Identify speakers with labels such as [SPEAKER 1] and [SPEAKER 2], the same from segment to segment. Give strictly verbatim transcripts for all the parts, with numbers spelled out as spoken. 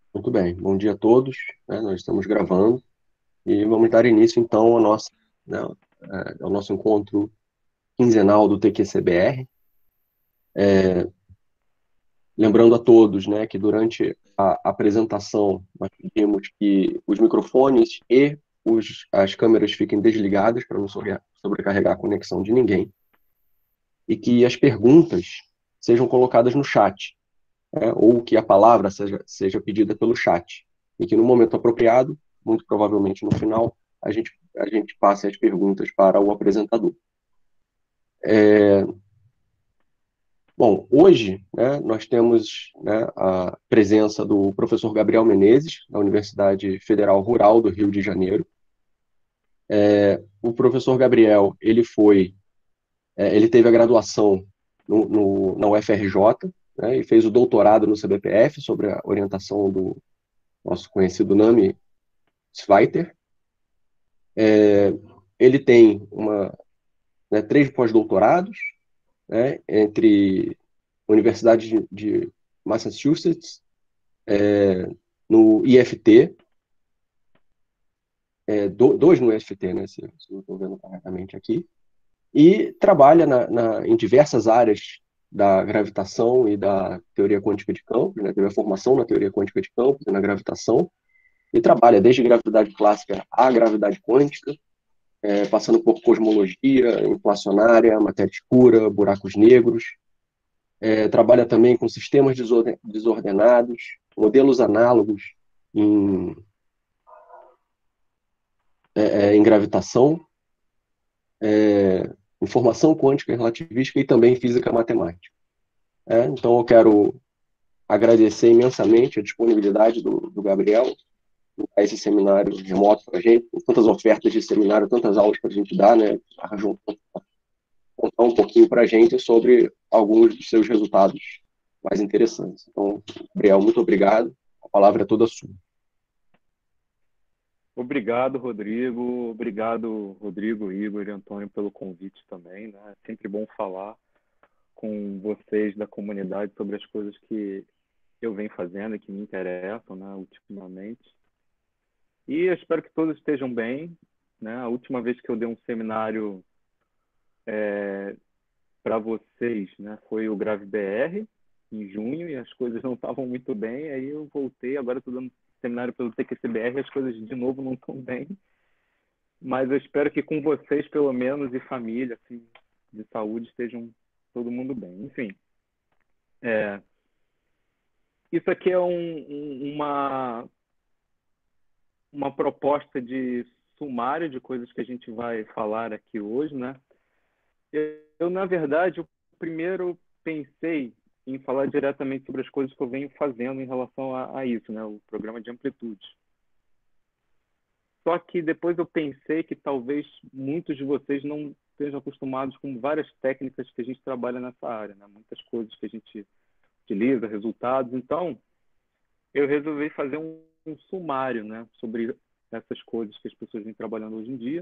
[SPEAKER 1] Muito bem, bom dia a todos, né? Nós estamos gravando e vamos dar início então ao nosso, né, é, ao nosso encontro quinzenal do T Q C B R. Lembrando a todos, né, que durante a apresentação nós pedimos que os microfones e os, as câmeras fiquem desligadas para não sobre- sobrecarregar a conexão de ninguém e que as perguntas sejam colocadas no chat, né, ou que a palavra seja, seja pedida pelo chat e que no momento apropriado, muito provavelmente no final, a gente, a gente passe as perguntas para o apresentador. Bom, hoje, né, nós temos, né, a presença do professor Gabriel Menezes, da Universidade Federal Rural do Rio de Janeiro. É, o professor Gabriel, ele foi, é, ele teve a graduação no, no, na U F R J, né, e fez o doutorado no C B P F sobre a orientação do nosso conhecido Nami Zweiter. É, ele tem uma, né, três pós-doutorados, né, entre Universidade de, de Massachusetts, no I F T, é, do, dois no I F T, né, se, se não estou vendo corretamente aqui, e trabalha na, na, em diversas áreas da gravitação e da teoria quântica de campos, né, teve a formação na teoria quântica de campos e na gravitação, e trabalha desde gravidade clássica à gravidade quântica, é, passando por cosmologia, inflacionária, matéria escura, buracos negros. É, trabalha também com sistemas desordenados, modelos análogos em, é, em gravitação, é, informação quântica e relativística e também física matemática. É, então, eu quero agradecer imensamente a disponibilidade do, do Gabriel a esse seminário remoto para a gente, com tantas ofertas de seminário, tantas aulas para a gente dar, né? Arranjou contar um pouquinho para a gente sobre alguns dos seus resultados mais interessantes. Então, Gabriel, muito obrigado. A palavra é toda sua.
[SPEAKER 2] Obrigado, Rodrigo. Obrigado, Rodrigo, Igor e Antônio, pelo convite também, né? É sempre bom falar com vocês da comunidade sobre as coisas que eu venho fazendo e que me interessam, né, ultimamente. E eu espero que todos estejam bem, né? A última vez que eu dei um seminário é, para vocês, né, foi o Grave B R, em junho, e as coisas não estavam muito bem. Aí eu voltei, agora estou dando seminário pelo T Q C B R e as coisas de novo não estão bem. Mas eu espero que com vocês, pelo menos, e família, assim, de saúde, estejam todo mundo bem. Enfim, é, isso aqui é um, um, uma, uma proposta de sumário de coisas que a gente vai falar aqui hoje, né? Eu, eu, na verdade, eu primeiro pensei em falar diretamente sobre as coisas que eu venho fazendo em relação a, a isso, né? O programa de amplitude. Só que depois eu pensei que talvez muitos de vocês não estejam acostumados com várias técnicas que a gente trabalha nessa área, né? Muitas coisas que a gente utiliza, resultados. Então, eu resolvi fazer um, um sumário, né, sobre essas coisas que as pessoas vêm trabalhando hoje em dia.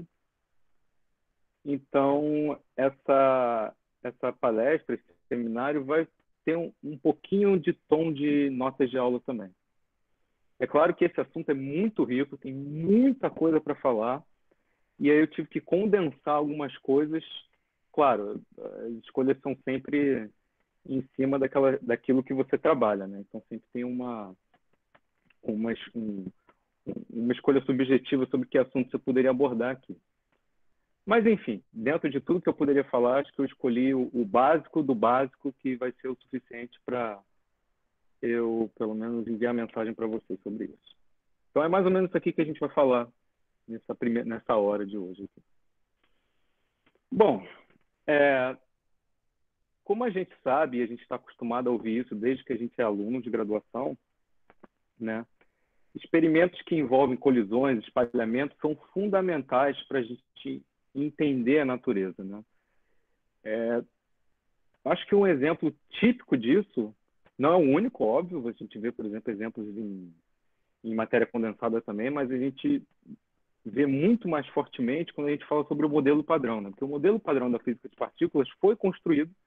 [SPEAKER 2] Então, essa, essa palestra, esse seminário, vai ter um, um pouquinho de tom de notas de aula também. É claro que esse assunto é muito rico, tem muita coisa para falar, e aí eu tive que condensar algumas coisas. Claro, as escolhas são sempre em cima daquela, daquilo que você trabalha, né? Então sempre tem uma, uma, um, uma escolha subjetiva sobre que assunto você poderia abordar aqui. Mas, enfim, dentro de tudo que eu poderia falar, acho que eu escolhi o, o básico do básico, que vai ser o suficiente para eu, pelo menos, enviar mensagem para vocês sobre isso. Então é mais ou menos isso aqui que a gente vai falar nessa, primeira, nessa hora de hoje. Aqui. Bom, é, como a gente sabe, e a gente está acostumado a ouvir isso desde que a gente é aluno de graduação, né? Experimentos que envolvem colisões, espalhamentos, são fundamentais para a gente entender a natureza, né? É, acho que um exemplo típico disso, não é o único, óbvio, a gente vê, por exemplo, exemplos em, em matéria condensada também, mas a gente vê muito mais fortemente quando a gente fala sobre o modelo padrão, né? Porque o modelo padrão da física de partículas foi construído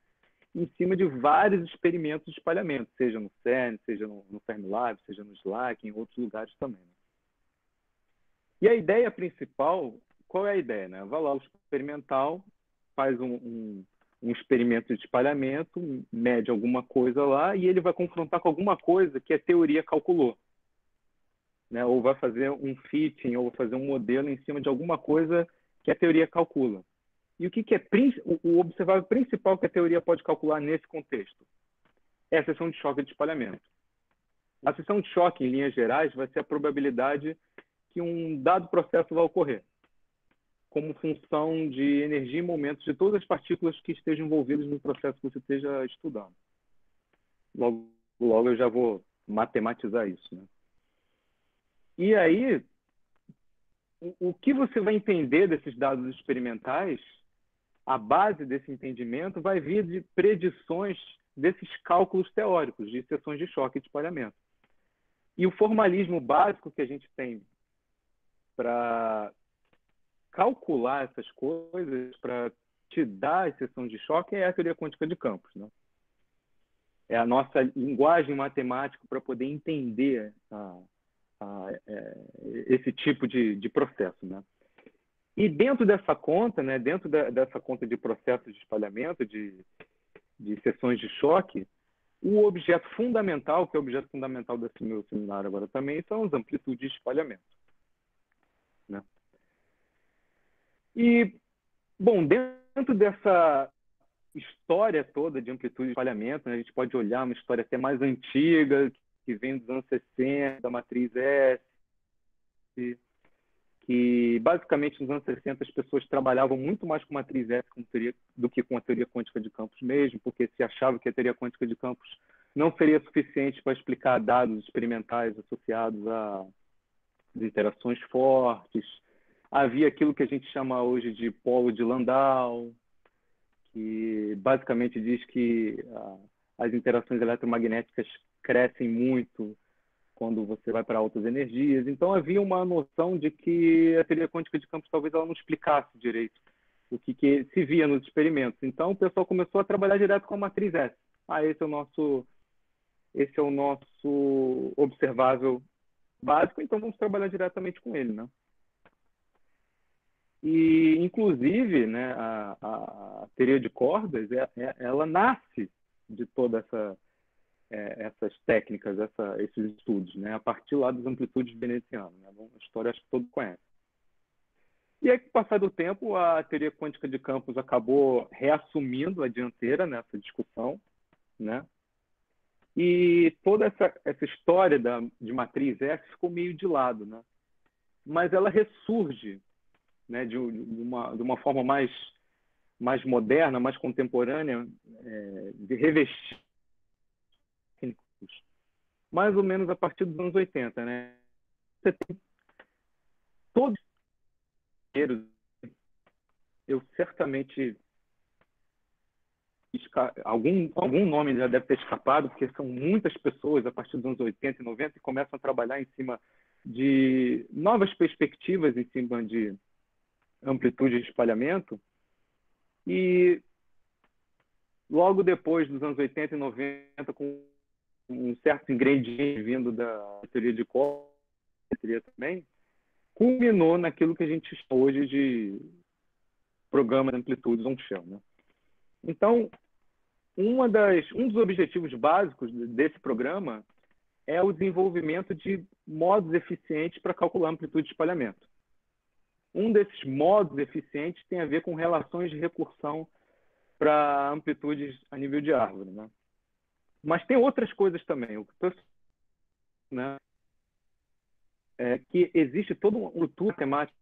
[SPEAKER 2] em cima de vários experimentos de espalhamento, seja no CERN, seja no, no Fermilab, seja no SLAC, em outros lugares também. Né? E a ideia principal, qual é a ideia? Né? Vai lá o experimental, faz um, um, um experimento de espalhamento, mede alguma coisa lá, e ele vai confrontar com alguma coisa que a teoria calculou. Né? Ou vai fazer um fitting, ou fazer um modelo em cima de alguma coisa que a teoria calcula. E o que, que é o observável principal que a teoria pode calcular nesse contexto? É a seção de choque de espalhamento. A seção de choque, em linhas gerais, vai ser a probabilidade que um dado processo vai ocorrer, como função de energia e momentos de todas as partículas que estejam envolvidas no processo que você esteja estudando. Logo, logo eu já vou matematizar isso. Né? E aí, o, o que você vai entender desses dados experimentais, a base desse entendimento vai vir de predições desses cálculos teóricos, de seções de choque e de espalhamento. E o formalismo básico que a gente tem para calcular essas coisas, para te dar a seção de choque, é a teoria quântica de campos. Né? É a nossa linguagem matemática para poder entender a, a, é, esse tipo de, de processo. Né? E dentro dessa conta, né, dentro da, dessa conta de processos de espalhamento, de, de seções de choque, o objeto fundamental, que é o objeto fundamental desse meu seminário agora também, são as amplitudes de espalhamento. Né? E, bom, dentro dessa história toda de amplitude de espalhamento, né, a gente pode olhar uma história até mais antiga, que vem dos anos sessenta, da matriz S, que basicamente nos anos sessenta as pessoas trabalhavam muito mais com matriz S com teoria, do que com a teoria quântica de campos mesmo, porque se achava que a teoria quântica de campos não seria suficiente para explicar dados experimentais associados a interações fortes. Havia aquilo que a gente chama hoje de polo de Landau, que basicamente diz que ah, as interações eletromagnéticas crescem muito quando você vai para altas energias. Então, havia uma noção de que a teoria quântica de campos talvez ela não explicasse direito o que, que se via nos experimentos. Então, o pessoal começou a trabalhar direto com a matriz S. Ah, esse é o nosso, esse é o nosso observável básico, então vamos trabalhar diretamente com ele. Né? E, inclusive, né, a, a, a teoria de cordas, é, é, ela nasce de toda essa... É, essas técnicas, essa, esses estudos, né? A partir lá das amplitudes venezianas. Né? Uma história acho que todo conhece. E aí, com o passar do tempo, a teoria quântica de campos acabou reassumindo a dianteira nessa discussão, né? E toda essa, essa história da, de matriz S ficou meio de lado, né? Mas ela ressurge, né? de, de, uma, de uma forma mais, mais moderna, mais contemporânea, é, de revestir mais ou menos a partir dos anos oitenta, né? Você tem todos os eu certamente algum algum nome já deve ter escapado, porque são muitas pessoas a partir dos anos oitenta e noventa que começam a trabalhar em cima de novas perspectivas em cima de amplitude de espalhamento. E logo depois dos anos oitenta e noventa, com um certo ingrediente vindo da teoria de cordas, teoria também, culminou naquilo que a gente chama hoje de programa de amplitudes on-shell. Né? Então, uma das, um dos objetivos básicos desse programa é o desenvolvimento de modos eficientes para calcular a amplitude de espalhamento. Um desses modos eficientes tem a ver com relações de recursão para amplitudes a nível de árvore. Né? Mas tem outras coisas também. O que, né, é que existe todo um estrutura temática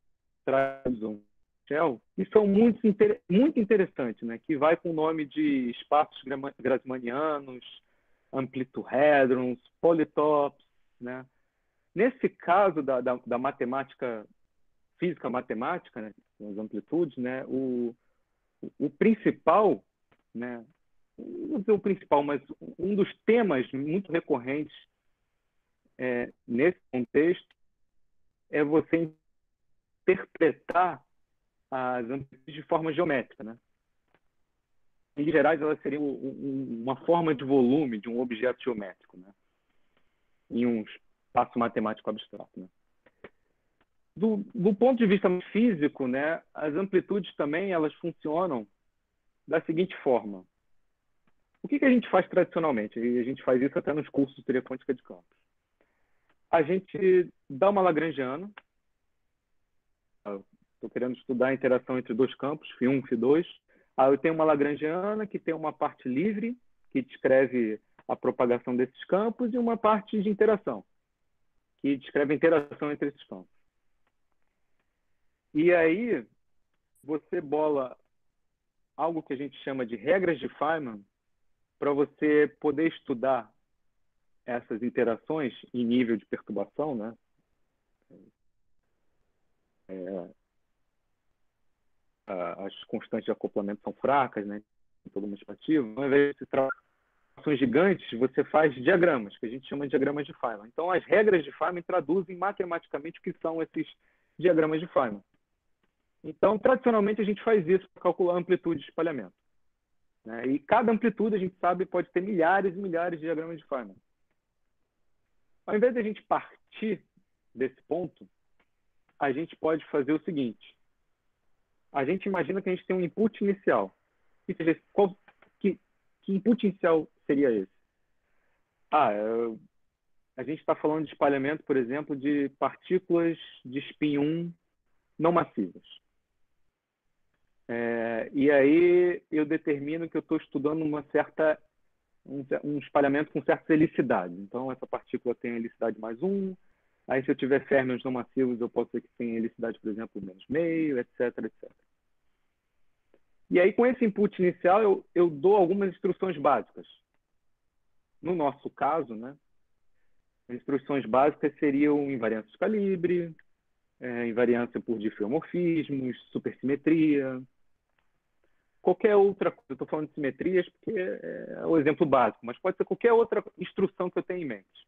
[SPEAKER 2] que são muito, muito interessantes, né? Que vai com o nome de espaços grassmannianos, amplituhedrons, polytops. Né? Nesse caso da, da, da matemática, física matemática, né? As amplitudes, né? o, o principal, né? não dizer o principal, mas um dos temas muito recorrentes é, nesse contexto é você interpretar as amplitudes de forma geométrica. Né? em gerais, elas seriam um, um, uma forma de volume de um objeto geométrico, né? Em um espaço matemático abstrato, né? Do, do ponto de vista físico, né, as amplitudes também elas funcionam da seguinte forma. O que, que a gente faz tradicionalmente? E a gente faz isso até nos cursos de teoria quântica de campos. A gente dá uma lagrangiana. Estou querendo estudar a interação entre dois campos, φ um, φ dois. Aí eu tenho uma lagrangiana que tem uma parte livre, que descreve a propagação desses campos, e uma parte de interação, que descreve a interação entre esses campos. E aí você bola algo que a gente chama de regras de Feynman para você poder estudar essas interações em nível de perturbação, né? É, as constantes de acoplamento são fracas, né? Em todo multiplicativo. Ao invés de trações gigantes, você faz diagramas, que a gente chama de diagramas de Feynman. Então, as regras de Feynman traduzem matematicamente o que são esses diagramas de Feynman. Então, tradicionalmente, a gente faz isso para calcular a amplitude de espalhamento, né? E cada amplitude, a gente sabe, pode ter milhares e milhares de diagramas de Feynman. Ao invés de a gente partir desse ponto, a gente pode fazer o seguinte. A gente imagina que a gente tem um input inicial. Que, seja, qual, que, que input inicial seria esse? Ah, eu, a gente está falando de espalhamento, por exemplo, de partículas de spin um não massivas. É, e aí eu determino que eu estou estudando uma certa, um, um espalhamento com certas helicidades. Então, essa partícula tem helicidade mais um. Aí, se eu tiver férmions não massivos, eu posso ter que tenha helicidade, por exemplo, menos meio, etc, etcétera. E aí, com esse input inicial, eu, eu dou algumas instruções básicas. No nosso caso, né, as instruções básicas seriam invariância de calibre, é, invariância por diffeomorfismos, supersimetria, qualquer outra coisa. Eu estou falando de simetrias porque é o exemplo básico, mas pode ser qualquer outra instrução que eu tenha em mente.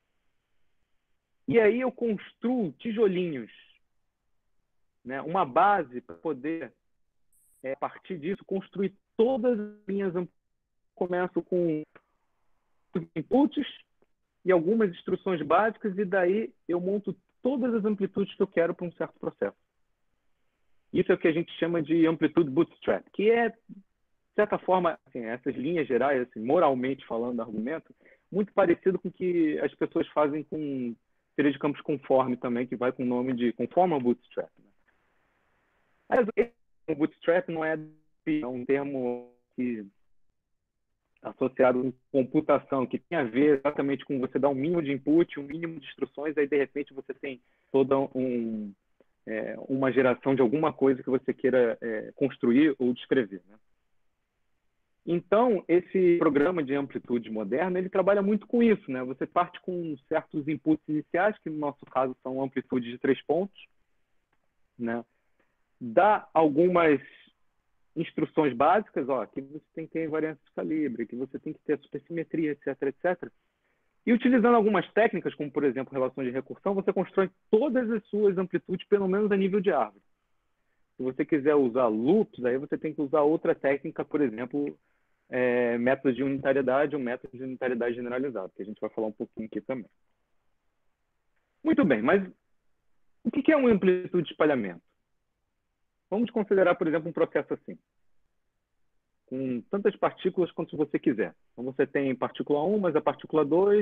[SPEAKER 2] E aí eu construo tijolinhos, né, uma base para poder, é, a partir disso, construir todas as minhas amplitudes. Começo com inputs e algumas instruções básicas, e daí eu monto todas as amplitudes que eu quero para um certo processo. Isso é o que a gente chama de amplitude bootstrap, que é, de certa forma, assim, essas linhas gerais, assim, moralmente falando do argumento, muito parecido com o que as pessoas fazem com teoria de campos conforme também, que vai com o nome de conformal bootstrap. Mas o bootstrap não é, é um termo que associado com computação, que tem a ver exatamente com você dar um mínimo de input, um mínimo de instruções, aí de repente você tem toda um, é, uma geração de alguma coisa que você queira é, construir ou descrever, né? Então, esse programa de amplitude moderna, ele trabalha muito com isso, né? Você parte com certos inputs iniciais, que no nosso caso são amplitudes de três pontos, né? Dá algumas instruções básicas, ó, que você tem que ter invariância de calibre, que você tem que ter supersimetria, etc, etcétera. E utilizando algumas técnicas, como, por exemplo, relações de recursão, você constrói todas as suas amplitudes, pelo menos a nível de árvore. Se você quiser usar loops, aí você tem que usar outra técnica, por exemplo, é, método de unitariedade ou método de unitariedade generalizado, que a gente vai falar um pouquinho aqui também. Muito bem, mas o que é uma amplitude de espalhamento? Vamos considerar, por exemplo, um processo assim, com tantas partículas quanto você quiser. Então, você tem partícula um, mas a partícula dois,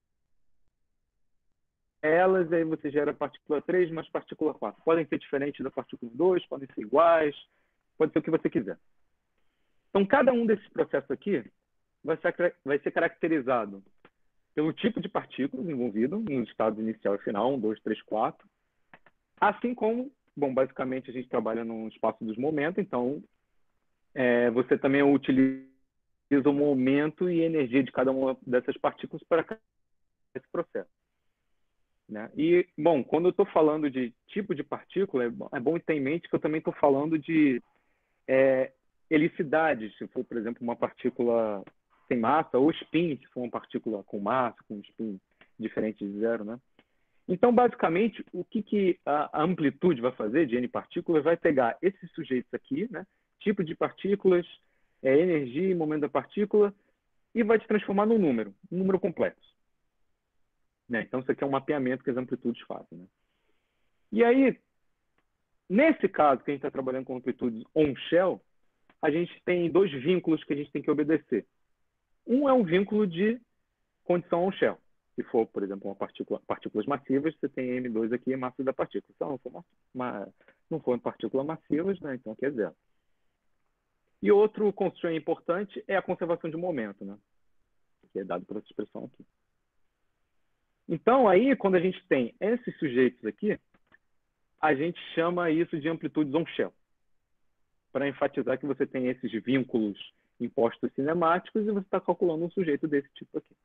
[SPEAKER 2] elas, aí você gera a partícula três, mais partícula quatro. Podem ser diferentes da partícula dois, podem ser iguais, pode ser o que você quiser. Então, cada um desses processos aqui vai ser, vai ser caracterizado pelo tipo de partículas envolvido nos estados inicial e final, um, dois, três, quatro, assim como, bom, basicamente a gente trabalha no espaço dos momentos, então é, você também utiliza o momento e energia de cada uma dessas partículas para esse processo, né? E, bom, quando eu estou falando de tipo de partícula, é bom, é bom ter em mente que eu também estou falando de é, helicidade, se for, por exemplo, uma partícula sem massa, ou spin, se for uma partícula com massa, com spin diferente de zero, né? Então, basicamente, o que, que a amplitude vai fazer de N partículas vai pegar esses sujeitos aqui, né? Tipo de partículas, é energia e momento da partícula, e vai te transformar num número, um número complexo. Né? Então, isso aqui é um mapeamento que as amplitudes fazem. Né? E aí, nesse caso que a gente está trabalhando com amplitudes on-shell, a gente tem dois vínculos que a gente tem que obedecer. Um é um vínculo de condição on-shell. Se for, por exemplo, uma partícula, partículas massivas, você tem M dois aqui, a massa da partícula. Se não for, uma, uma, não for partículas massivas, né? Então aqui é zero. E outro constraint importante é a conservação de momento, né? Que é dado por essa expressão aqui. Então, aí, quando a gente tem esses sujeitos aqui, a gente chama isso de amplitudes on-shell, para enfatizar que você tem esses vínculos impostos cinemáticos e você está calculando um sujeito desse tipo aqui.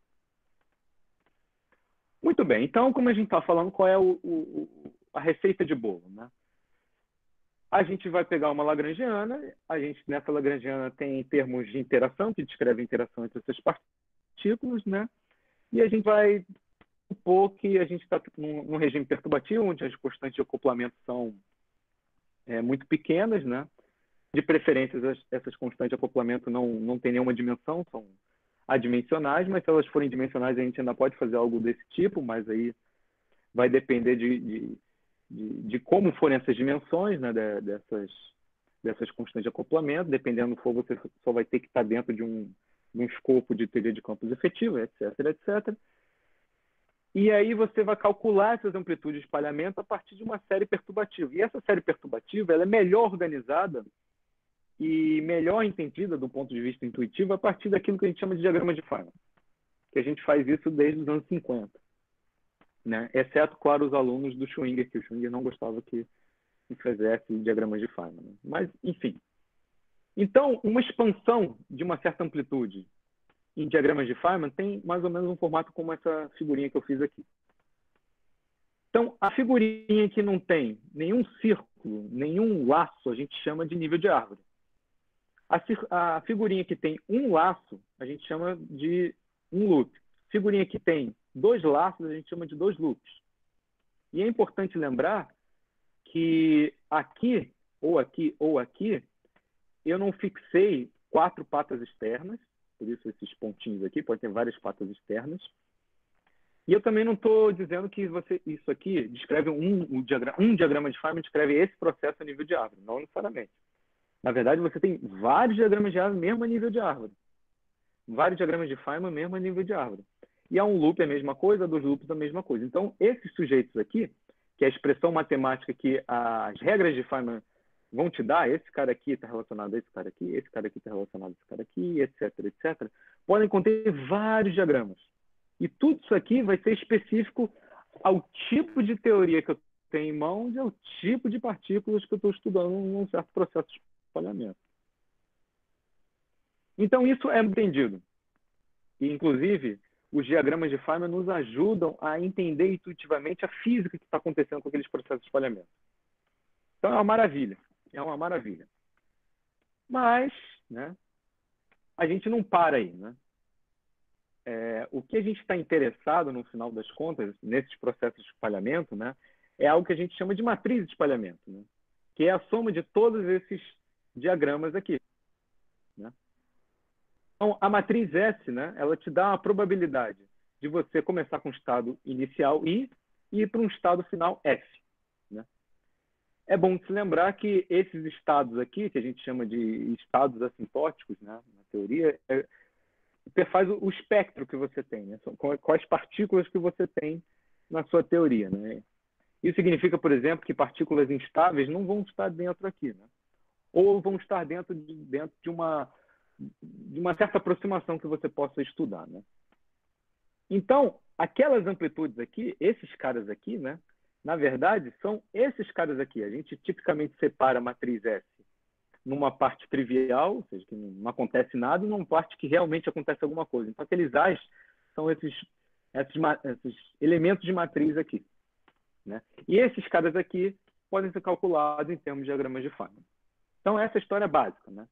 [SPEAKER 2] Muito bem, então, como a gente está falando, qual é o, o, a receita de bolo, né? A gente vai pegar uma lagrangiana, a gente nessa lagrangiana tem termos de interação, que descreve a interação entre essas partículas, né? E a gente vai supor que a gente está num, num regime perturbativo, onde as constantes de acoplamento são é, muito pequenas, né? De preferência, essas, essas constantes de acoplamento não, não têm nenhuma dimensão, são adimensionais, mas se elas forem dimensionais, a gente ainda pode fazer algo desse tipo, mas aí vai depender de, de, de, de como forem essas dimensões, né, de, dessas, dessas constantes de acoplamento. Dependendo do for, você só vai ter que estar dentro de um, de um escopo de teoria de campos efetivos, etc, etcétera. E aí você vai calcular essas amplitudes de espalhamento a partir de uma série perturbativa. E essa série perturbativa ela é melhor organizada e melhor entendida do ponto de vista intuitivo a partir daquilo que a gente chama de diagrama de Feynman, que a gente faz isso desde os anos cinquenta, né? Exceto, claro, os alunos do Schwinger, que o Schwinger não gostava que se fizesse diagramas de Feynman. Né? Mas, enfim. Então, uma expansão de uma certa amplitude em diagramas de Feynman tem mais ou menos um formato como essa figurinha que eu fiz aqui. Então, a figurinha que não tem nenhum círculo, nenhum laço, a gente chama de nível de árvore. A, a figurinha que tem um laço, a gente chama de um loop. Figurinha que tem dois laços, a gente chama de dois loops. E é importante lembrar que aqui, ou aqui, ou aqui, eu não fixei quatro patas externas, por isso esses pontinhos aqui, pode ter várias patas externas. E eu também não estou dizendo que você, isso aqui descreve um, um, diagrama, um diagrama de Feynman, descreve esse processo a nível de árvore, não necessariamente. Na verdade, você tem vários diagramas de árvore mesmo a nível de árvore. Vários diagramas de Feynman mesmo a nível de árvore. E a um loop é a mesma coisa, a dois loops é a mesma coisa. Então, esses sujeitos aqui, que é a expressão matemática que as regras de Feynman vão te dar, esse cara aqui está relacionado a esse cara aqui, esse cara aqui está relacionado a esse cara aqui, etc, etcétera, podem conter vários diagramas. E tudo isso aqui vai ser específico ao tipo de teoria que eu tenho em mãos e ao tipo de partículas que eu estou estudando num certo processo de espalhamento. Então, isso é entendido. E, inclusive, os diagramas de Feynman nos ajudam a entender intuitivamente a física que está acontecendo com aqueles processos de espalhamento. Então, é uma maravilha. É uma maravilha. Mas, né, a gente não para aí. Né? É, o que a gente está interessado, no final das contas, nesses processos de espalhamento, né, é algo que a gente chama de matriz de espalhamento, né, que é a soma de todos esses diagramas aqui. Né? Então, a matriz S, né, ela te dá a probabilidade de você começar com o estado inicial I e ir para um estado final F. Né? É bom se lembrar que esses estados aqui, que a gente chama de estados assintóticos, né, na teoria, é, faz o espectro que você tem, né? Quais partículas que você tem na sua teoria. Né? Isso significa, por exemplo, que partículas instáveis não vão estar dentro aqui, né? Ou vão estar dentro de, dentro de uma de uma certa aproximação que você possa estudar, né? Então, aquelas amplitudes aqui, esses caras aqui, né, na verdade, são esses caras aqui. A gente tipicamente separa a matriz S numa parte trivial, ou seja, que não acontece nada, e numa parte que realmente acontece alguma coisa. Então, aqueles A's são esses, esses, esses elementos de matriz aqui. Né? E esses caras aqui podem ser calculados em termos de diagramas de Feynman. Então, essa é a história básica. Né?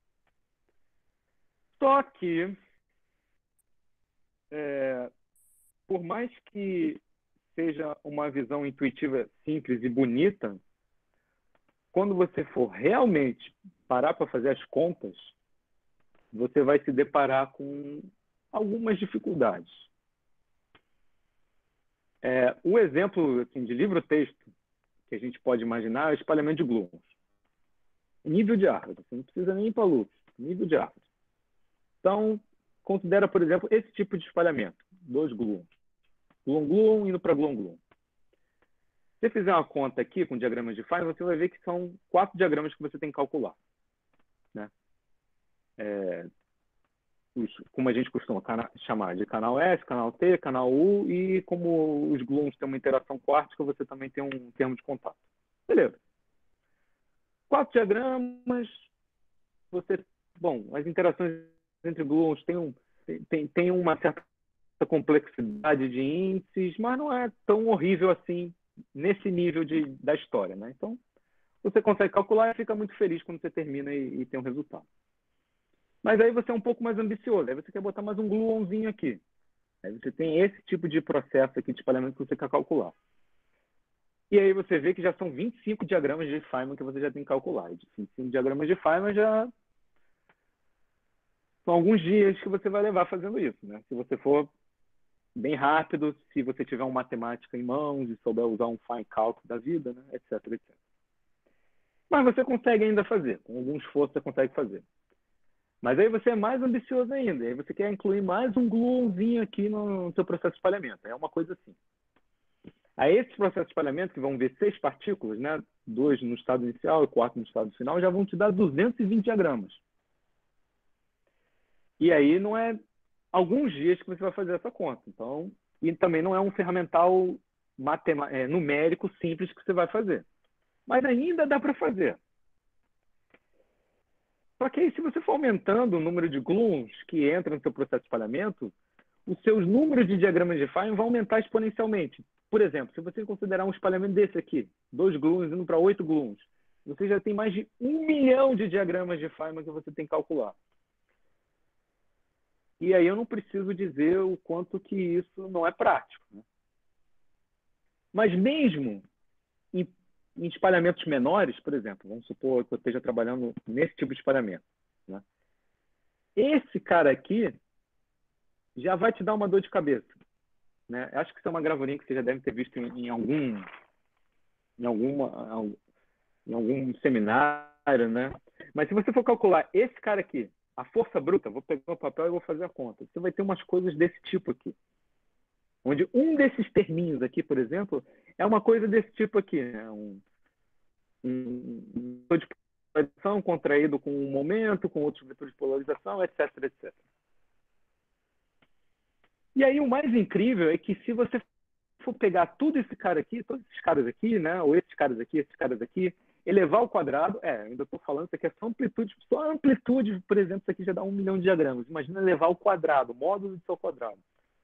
[SPEAKER 2] Só que, é, por mais que seja uma visão intuitiva simples e bonita, quando você for realmente parar para fazer as contas, você vai se deparar com algumas dificuldades. É, um exemplo assim, de livro-texto que a gente pode imaginar é o espalhamento de gluons. Nível de árvore, você não precisa nem ir para luz, nível de árvore. Então, considera, por exemplo, esse tipo de espalhamento, dois gluons. Gluon-gluon indo para gluon-gluon. Se você fizer uma conta aqui com diagramas de Feynman, você vai ver que são quatro diagramas que você tem que calcular. Né? É, os, como a gente costuma chamar de canal S, canal T, canal U, e como os gluons têm uma interação quártica, você também tem um termo de contato. Beleza. Quatro diagramas, você... Bom, as interações entre gluons têm, um, tem, tem uma certa complexidade de índices, mas não é tão horrível assim nesse nível de, da história. Né? Então, você consegue calcular e fica muito feliz quando você termina e, e tem um resultado. Mas aí você é um pouco mais ambicioso, aí você quer botar mais um gluonzinho aqui. Aí você tem esse tipo de processo aqui de espalhamento que você quer calcular. E aí você vê que já são vinte e cinco diagramas de Feynman que você já tem que calcular. E de vinte e cinco diagramas de Feynman já são alguns dias que você vai levar fazendo isso. Né? Se você for bem rápido, se você tiver uma matemática em mãos e souber usar um fine calc da vida, né? etc, etcétera. Mas você consegue ainda fazer. Com algum esforço você consegue fazer. Mas aí você é mais ambicioso ainda. Aí você quer incluir mais um gluonzinho aqui no seu processo de espalhamento. É uma coisa assim. Aí esses processos de espalhamento, que vão ver seis partículas, né? Dois no estado inicial e quatro no estado final, já vão te dar duzentos e vinte diagramas. E aí não é alguns dias que você vai fazer essa conta. Então, e também não é um ferramental é, numérico simples que você vai fazer. Mas ainda dá para fazer. Só que aí, se você for aumentando o número de gluons que entram no seu processo de espalhamento, os seus números de diagramas de Feynman vão aumentar exponencialmente. Por exemplo, se você considerar um espalhamento desse aqui, dois gluons indo para oito gluons, você já tem mais de um milhão de diagramas de Feynman que você tem que calcular. E aí eu não preciso dizer o quanto que isso não é prático. Né? Mas mesmo em em espalhamentos menores, por exemplo, vamos supor que eu esteja trabalhando nesse tipo de espalhamento. Né? Esse cara aqui já vai te dar uma dor de cabeça. Né? Acho que isso é uma gravurinha que você já deve ter visto em, em, algum, em, alguma, em algum seminário. Né? Mas se você for calcular esse cara aqui, a força bruta, vou pegar o papel e vou fazer a conta. Você vai ter umas coisas desse tipo aqui. Onde um desses terminhos aqui, por exemplo, é uma coisa desse tipo aqui, né? Um, um, um vetor de polarização contraído com um momento, com outros vetores de polarização, etc, etcétera. E aí o mais incrível é que se você for pegar tudo esse cara aqui, todos esses caras aqui, né? Ou esses caras aqui, esses caras aqui, elevar ao quadrado, é, ainda estou falando, isso aqui é só amplitude, só amplitude, por exemplo, isso aqui já dá um milhão de diagramas. Imagina elevar ao quadrado, módulo de seu quadrado.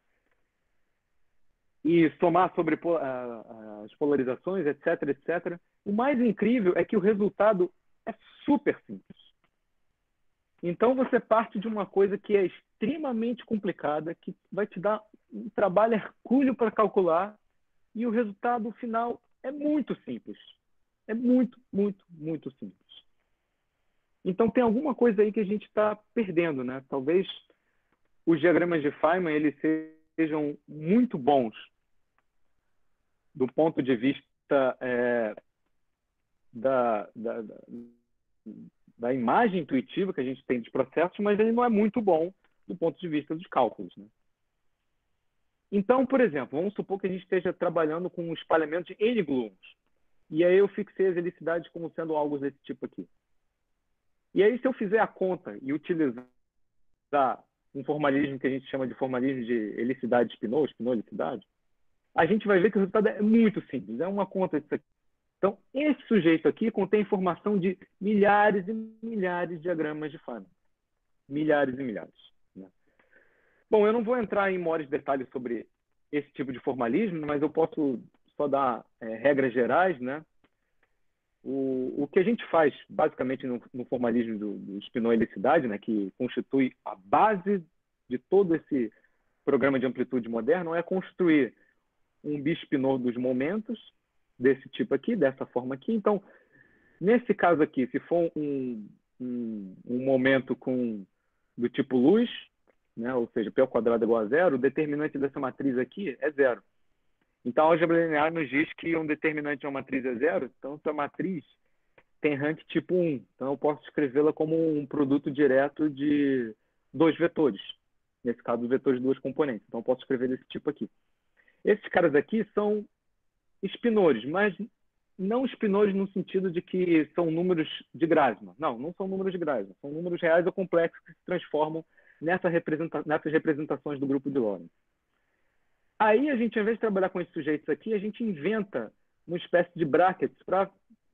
[SPEAKER 2] E somar sobre as polarizações, etc, etcétera. O mais incrível é que o resultado é super simples. Então, você parte de uma coisa que é extremamente complicada, que vai te dar um trabalho hercúleo para calcular, e o resultado final é muito simples. É muito, muito, muito simples. Então, tem alguma coisa aí que a gente está perdendo, né? Talvez os diagramas de Feynman eles sejam muito bons do ponto de vista é, da, da, da, da imagem intuitiva que a gente tem dos processos, mas ele não é muito bom do ponto de vista dos cálculos. Né? Então, por exemplo, vamos supor que a gente esteja trabalhando com um espalhamento de N gluons. E aí eu fixei as helicidades como sendo algo desse tipo aqui. E aí, se eu fizer a conta e utilizar um formalismo que a gente chama de formalismo de helicidade Spinor, Spinor-helicidade, a gente vai ver que o resultado é muito simples. É uma conta disso aqui. Então, esse sujeito aqui contém informação de milhares e milhares de diagramas de Feynman. Milhares e milhares. Né? Bom, eu não vou entrar em maiores detalhes sobre esse tipo de formalismo, mas eu posso só dar é, regras gerais. Né? O, o que a gente faz, basicamente, no, no formalismo do, do Spinor-helicidade, né, que constitui a base de todo esse programa de amplitude moderno, é construir um bispinor dos momentos, desse tipo aqui, dessa forma aqui. Então, nesse caso aqui, se for um, um, um momento com do tipo luz, né? Ou seja, P ao quadrado é igual a zero, o determinante dessa matriz aqui é zero. Então, a álgebra linear nos diz que um determinante de uma matriz é zero, então essa matriz tem rank tipo um. Então, eu posso escrevê-la como um produto direto de dois vetores. Nesse caso, os vetores de duas componentes. Então, eu posso escrever desse tipo aqui. Esses caras aqui são espinores, mas não espinores no sentido de que são números de Grassmann. Não, não são números de Grassmann. São números reais ou complexos que se transformam nessa representa nessas representações do grupo de Lorentz. Aí, a gente, ao invés de trabalhar com esses sujeitos aqui, a gente inventa uma espécie de brackets para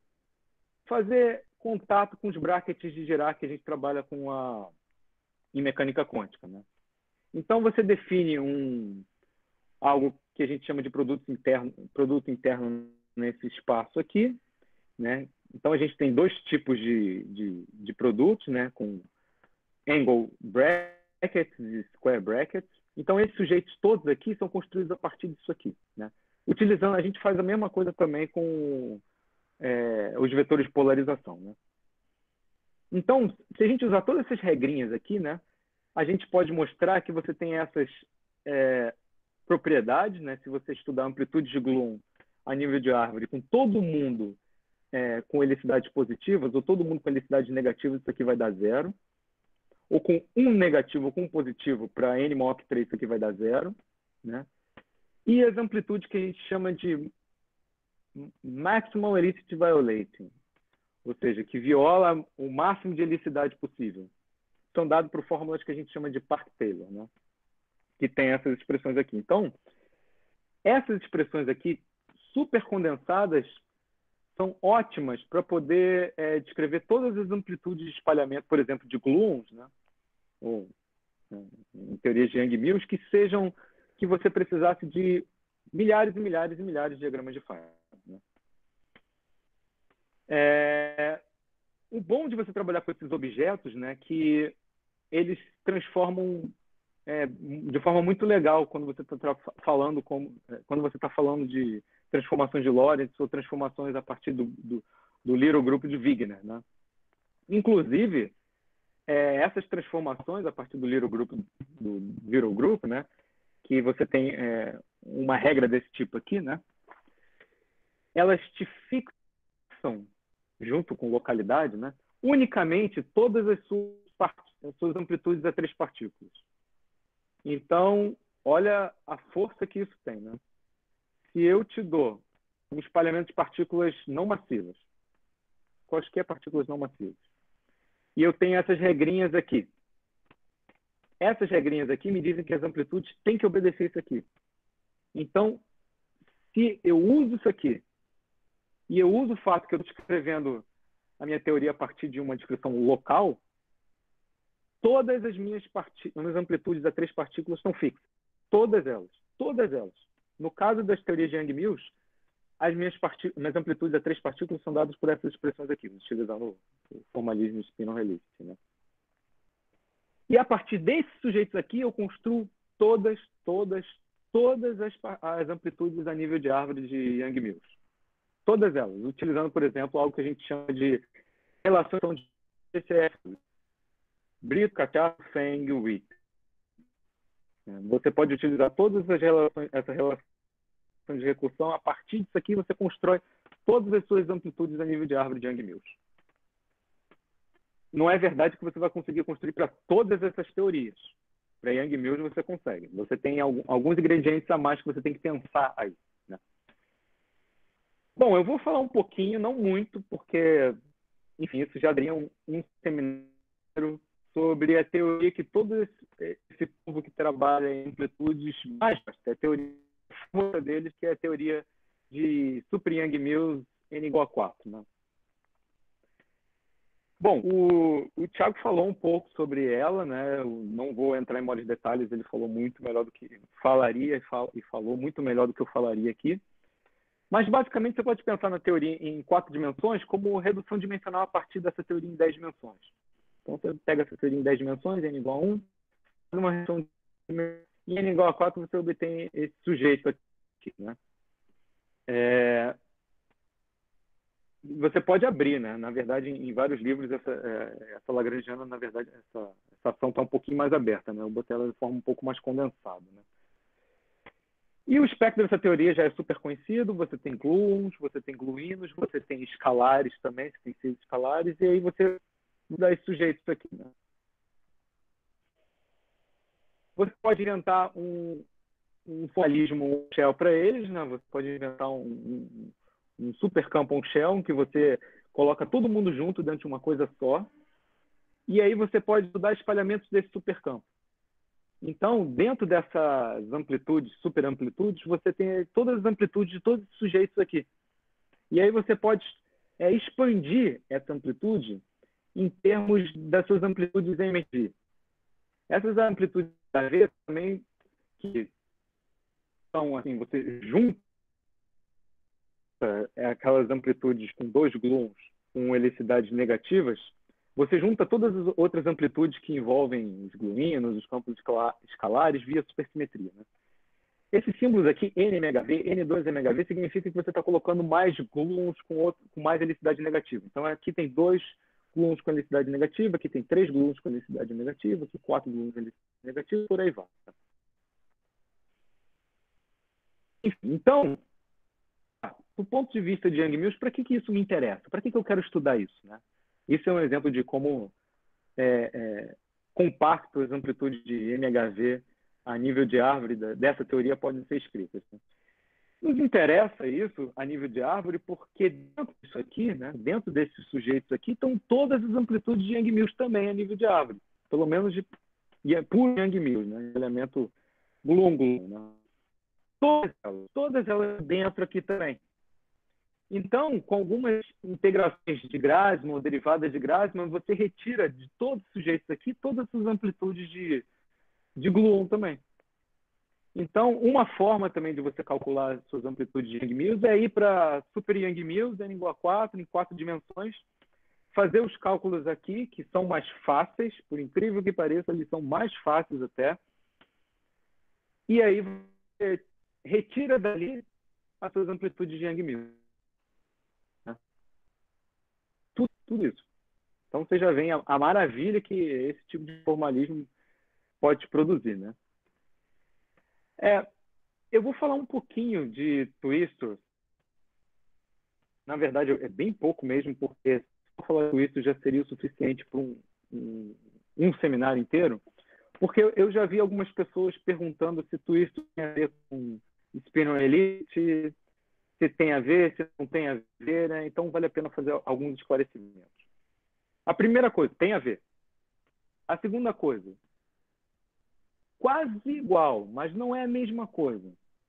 [SPEAKER 2] fazer contato com os brackets de Dirac que a gente trabalha com a, em mecânica quântica, né? Então, você define um, algo que a gente chama de produto interno, produto interno nesse espaço aqui, né? Então, a gente tem dois tipos de, de, de produtos, né? Com angle brackets e square brackets. Então, esses sujeitos todos aqui são construídos a partir disso aqui, né? Utilizando, a gente faz a mesma coisa também com é, os vetores de polarização, né? Então, se a gente usar todas essas regrinhas aqui, né? A gente pode mostrar que você tem essas é, propriedades, né? Se você estudar amplitude de gluon a nível de árvore, com todo mundo é, com helicidades positivas, ou todo mundo com helicidades negativas, isso aqui vai dar zero. Ou com um negativo ou com um positivo para N maior que três, isso aqui vai dar zero, né? E as amplitudes que a gente chama de maximal helicity violating, ou seja, que viola o máximo de helicidade possível, são dados por fórmulas que a gente chama de Park-Taylor, né? Que tem essas expressões aqui. Então, essas expressões aqui, super condensadas, são ótimas para poder é, descrever todas as amplitudes de espalhamento, por exemplo, de gluons, né? Ou em teoria de Yang-Mills, que sejam que você precisasse de milhares e milhares e milhares de diagramas de Feynman, né? É, o bom de você trabalhar com esses objetos, né, que eles transformam é, de forma muito legal quando você está falando como, quando você está falando de transformações de Lorentz ou transformações a partir do, do, do Little Group de Wigner, né? Inclusive, é, essas transformações a partir do Little Group, do Little Group, né, que você tem é, uma regra desse tipo aqui, né, elas te fixam, junto com localidade, né, unicamente todas as suas, as suas amplitudes a três partículas. Então, olha a força que isso tem, né? Se eu te dou um espalhamento de partículas não massivas, quaisquer partículas não massivas, e eu tenho essas regrinhas aqui. Essas regrinhas aqui me dizem que as amplitudes têm que obedecer isso aqui. Então, se eu uso isso aqui, e eu uso o fato que eu estou escrevendo a minha teoria a partir de uma descrição local, todas as minhas, minhas amplitudes a três partículas estão fixas. Todas elas. Todas elas. No caso das teorias de Yang-Mills, as minhas, minhas amplitudes a três partículas são dadas por essas expressões aqui, utilizando o formalismo spin-realist, né? E a partir desses sujeitos aqui, eu construo todas, todas, todas as, as amplitudes a nível de árvore de Yang-Mills. Todas elas, utilizando, por exemplo, algo que a gente chama de relação de B C F, Brito, Cachaça, Feng, Witt. Você pode utilizar todas as relações, essa relação de recursão. A partir disso aqui, você constrói todas as suas amplitudes a nível de árvore de Yang-Mills. Não é verdade que você vai conseguir construir para todas essas teorias. Para Yang-Mills você consegue. Você tem alguns ingredientes a mais que você tem que pensar aí, né? Bom, eu vou falar um pouquinho, não muito, porque, enfim, isso já daria um, um seminário sobre a teoria que todo esse, esse povo que trabalha em amplitudes baixas, a teoria deles, que é a teoria de Super Yang-Mills N igual a quatro, né? Bom, o, o Thiago falou um pouco sobre ela, né? Eu não vou entrar em maiores detalhes, ele falou muito melhor do que falaria e, fal, e falou muito melhor do que eu falaria aqui. Mas, basicamente, você pode pensar na teoria em quatro dimensões como redução dimensional a partir dessa teoria em dez dimensões. Então, você pega essa teoria em dez dimensões, N igual a um, uma redução em N igual a quatro, você obtém esse sujeito aqui, né? É... você pode abrir, né? Na verdade, em, em vários livros, essa, é, essa lagrangiana, na verdade, essa, essa ação está um pouquinho mais aberta, né? Eu botei ela de forma um pouco mais condensada, né? E o espectro dessa teoria já é super conhecido. Você tem gluons, você tem gluínos, você tem escalares também, você tem seis escalares, e aí você dá esses sujeitos aqui, né? Você pode inventar um, um formalismo um shell para eles, né? Você pode inventar um, um, um super campo on shell, em que você coloca todo mundo junto dentro de uma coisa só, e aí você pode estudar espalhamentos desse supercampo. Então, dentro dessas amplitudes, super amplitudes, você tem todas as amplitudes de todos os sujeitos aqui. E aí você pode é, expandir essa amplitude em termos das suas amplitudes M S V. Essas amplitudes da V também, que são assim, você junta é, aquelas amplitudes com dois gluons com helicidades negativas, você junta todas as outras amplitudes que envolvem os gluínos, os campos escalares, via supersimetria, né? Esses símbolos aqui, N M H V, N dois M H V, significa que você está colocando mais gluons com, outro, com mais helicidade negativa. Então, aqui tem dois gluons com helicidade negativa, aqui tem três gluons com helicidade negativa, aqui quatro gluons com helicidade negativa, por aí vai. Enfim, então, do ponto de vista de Young-Mills, para que, que isso me interessa? Para que, que eu quero estudar isso, né? Isso é um exemplo de como é, é, compacto as amplitudes de M H V a nível de árvore da, dessa teoria podem ser escritas. Né? Nos interessa isso a nível de árvore porque dentro disso aqui, né, dentro desses sujeitos aqui, estão todas as amplitudes de Young-Mills também a nível de árvore. Pelo menos de, de puro Young-Mills, né? Elemento gluon-gluon. Né? Todas elas, todas elas dentro aqui também. Então, com algumas integrações de Grassmann ou derivadas de Grassmann, você retira de todos os sujeitos aqui todas as amplitudes de, de gluon também. Então, uma forma também de você calcular suas amplitudes de Young-Mills é ir para Super Young-Mills, N igual a quatro, em quatro dimensões, fazer os cálculos aqui, que são mais fáceis, por incrível que pareça, eles são mais fáceis até. E aí você retira dali as suas amplitudes de Young-Mills. Tudo, tudo isso. Então, você já vê a, a maravilha que esse tipo de formalismo pode produzir, né? É, eu vou falar um pouquinho de twistors. Na verdade, é bem pouco mesmo, porque se eu falar de twistors já seria o suficiente para um, um, um seminário inteiro, porque eu já vi algumas pessoas perguntando se twistors tem a ver com spinor elite, se tem a ver, se não tem a ver, né? Então vale a pena fazer alguns esclarecimentos. A primeira coisa, tem a ver. A segunda coisa, quase igual, mas não é a mesma coisa.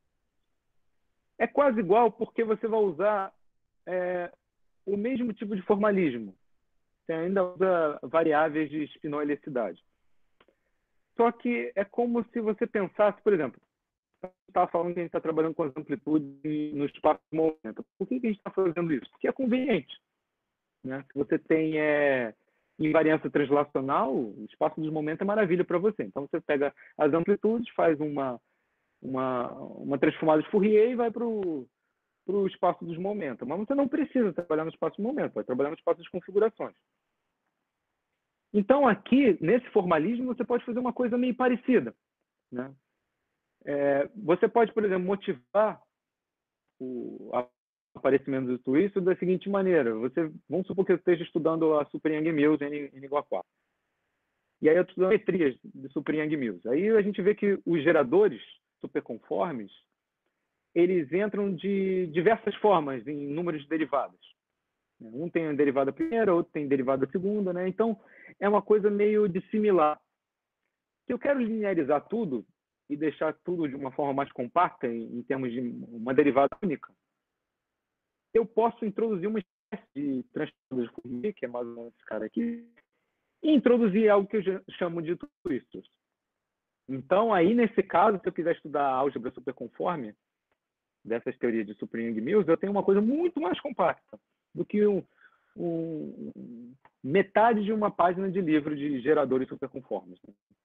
[SPEAKER 2] É quase igual porque você vai usar é, o mesmo tipo de formalismo. Você ainda usa variáveis de espinoelicidade. Só que é como se você pensasse, por exemplo, a gente estava falando que a gente está trabalhando com as amplitudes no espaço de movimento. Por que, que a gente está fazendo isso? Porque é conveniente. Né? Se você tem é, invariância translacional, o espaço de momento é maravilha para você. Então, você pega as amplitudes, faz uma, uma, uma transformada de Fourier e vai para o espaço dos momentos. Mas você não precisa trabalhar no espaço de momento, vai trabalhar no espaço de configurações. Então, aqui, nesse formalismo, você pode fazer uma coisa meio parecida. Né? É, você pode, por exemplo, motivar o aparecimento do twist da seguinte maneira. Você, vamos supor que eu esteja estudando a Super Young-Mills N, N igual a quatro. E aí eu estou estudando metrias de Super Young-Mills. Aí a gente vê que os geradores superconformes, eles entram de diversas formas, em números de derivadas. Um tem derivada primeira, outro tem derivada segunda, né? Então, é uma coisa meio dissimilar. Se eu quero linearizar tudo e deixar tudo de uma forma mais compacta, em, em termos de uma derivada única, eu posso introduzir uma espécie de transformador de Fourier, que é mais ou menos esse cara aqui, e introduzir algo que eu chamo de twistors. Então, aí, nesse caso, se eu quiser estudar álgebra superconforme, dessas teorias de Super Young-Mills, eu tenho uma coisa muito mais compacta do que um, um, metade de uma página de livro de geradores superconformes.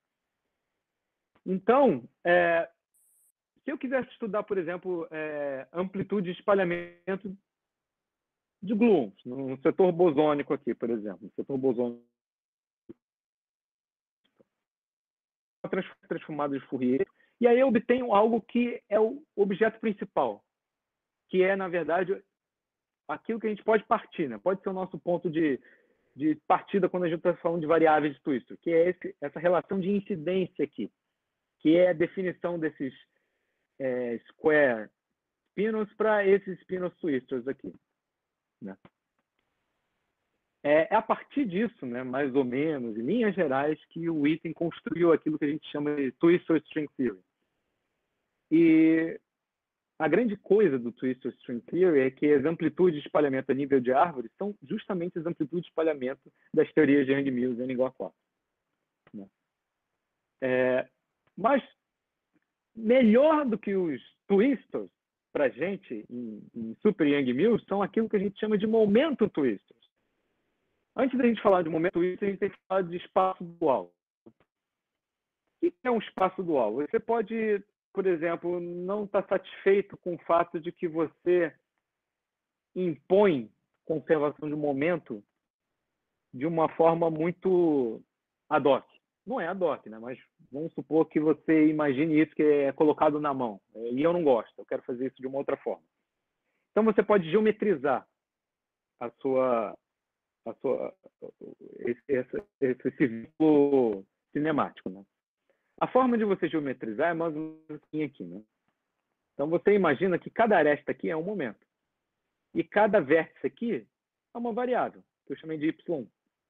[SPEAKER 2] Então, é, se eu quisesse estudar, por exemplo, é, amplitude de espalhamento de gluons, no setor bosônico aqui, por exemplo. No setor bosônico, transformado de Fourier, e aí eu obtenho algo que é o objeto principal, que é, na verdade, aquilo que a gente pode partir, né? Pode ser o nosso ponto de, de partida quando a gente está falando de variáveis de twistor, que é esse, essa relação de incidência aqui, que é a definição desses é, square spinors para esses spinors twistors aqui, né? É, é a partir disso, né, mais ou menos, em linhas gerais, que o Witten construiu aquilo que a gente chama de twistor string theory. E a grande coisa do twistor string theory é que as amplitudes de espalhamento a nível de árvore são justamente as amplitudes de espalhamento das teorias de Yang-Mills N igual a quatro. Né? É, mas melhor do que os twistors para a gente em, em super Yang-Mills são aquilo que a gente chama de momentum twistors. Antes da gente falar de momento twistor, a gente tem que falar de espaço dual. O que é um espaço dual? Você pode, por exemplo, não estar satisfeito com o fato de que você impõe conservação de momento de uma forma muito ad hoc. Não é ad hoc, né? Mas vamos supor que você imagine isso que é colocado na mão. E eu não gosto, eu quero fazer isso de uma outra forma. Então você pode geometrizar a sua, a sua, esse, esse, esse círculo cinemático, né? A forma de você geometrizar é mais ou menos assim aqui, né? Então você imagina que cada aresta aqui é um momento. E cada vértice aqui é uma variável, que eu chamei de Y.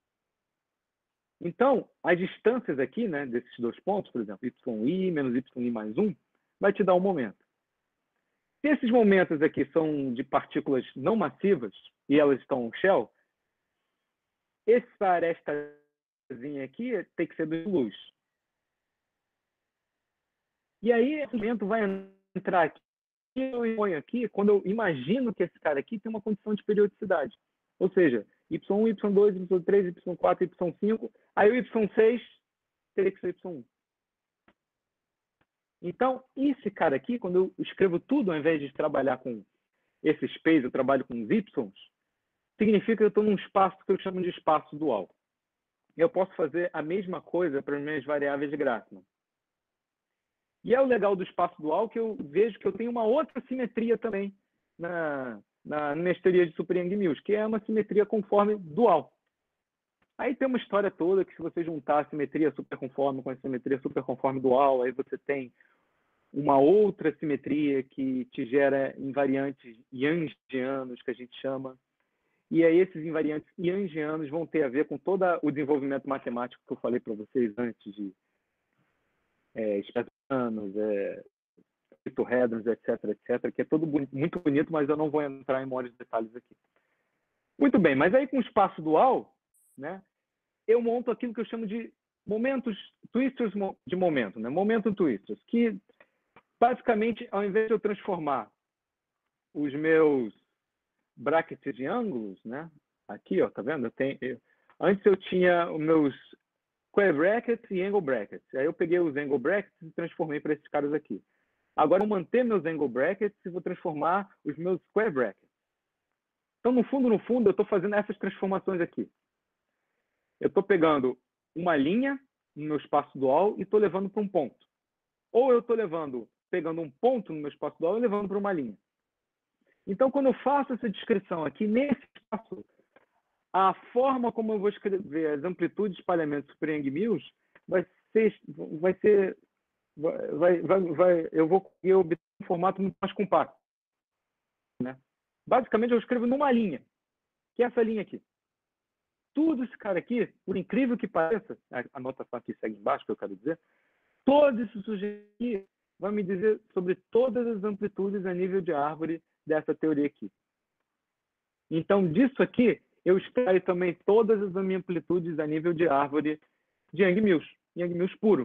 [SPEAKER 2] Então, as distâncias aqui, né, desses dois pontos, por exemplo, yi menos yi mais um, vai te dar um momento. Se esses momentos aqui são de partículas não massivas e elas estão no shell, essa arestazinha aqui tem que ser de luz. E aí, esse momento vai entrar aqui, eu ponho aqui, quando eu imagino que esse cara aqui tem uma condição de periodicidade. Ou seja, Y um, Y dois, Y três, Y quatro, Y cinco, aí o Y seis teria que ser Y um. Então, esse cara aqui, quando eu escrevo tudo, ao invés de trabalhar com esse space, eu trabalho com os Ys, significa que eu estou num espaço que eu chamo de espaço dual. Eu posso fazer a mesma coisa para as minhas variáveis de Grassmann. E é o legal do espaço dual que eu vejo que eu tenho uma outra simetria também na, na minha teoria de Super Yang-Mills, que é uma simetria conforme dual. Aí tem uma história toda que se você juntar a simetria super conforme com a simetria super conforme dual, aí você tem uma outra simetria que te gera invariantes Yangianos, que a gente chama. E aí esses invariantes Yangianos vão ter a ver com todo o desenvolvimento matemático que eu falei para vocês antes, de é, espetanos, é, pitohedrons, etc, etc, que é todo muito bonito, mas eu não vou entrar em maiores detalhes aqui. Muito bem, mas aí com o espaço dual, né, eu monto aquilo que eu chamo de momentos, twistors de momento, né, momentum twistors, que basicamente, ao invés de eu transformar os meus brackets de ângulos, né, aqui, ó, tá vendo? Eu tenho, eu, antes eu tinha os meus square brackets e angle brackets. Aí eu peguei os angle brackets e transformei para esses caras aqui. Agora eu vou manter meus angle brackets e vou transformar os meus square brackets. Então, no fundo, no fundo, eu estou fazendo essas transformações aqui. Eu estou pegando uma linha no meu espaço dual e estou levando para um ponto. Ou eu estou levando, pegando um ponto no meu espaço dual e levando para uma linha. Então, quando eu faço essa descrição aqui, nesse espaço, a forma como eu vou escrever as amplitudes de espalhamento do Super Yang-Mills vai ser, vai ser, vai, vai, vai, eu vou obter um formato muito mais compacto, né? Basicamente, eu escrevo numa linha, que é essa linha aqui. Tudo esse cara aqui, por incrível que pareça, a anotação aqui segue embaixo, que eu quero dizer, todo esse sujeito aqui vai me dizer sobre todas as amplitudes a nível de árvore dessa teoria aqui. Então, disso aqui, eu extraio também todas as minhas amplitudes a nível de árvore de Yang-Mills, Yang-Mills puro.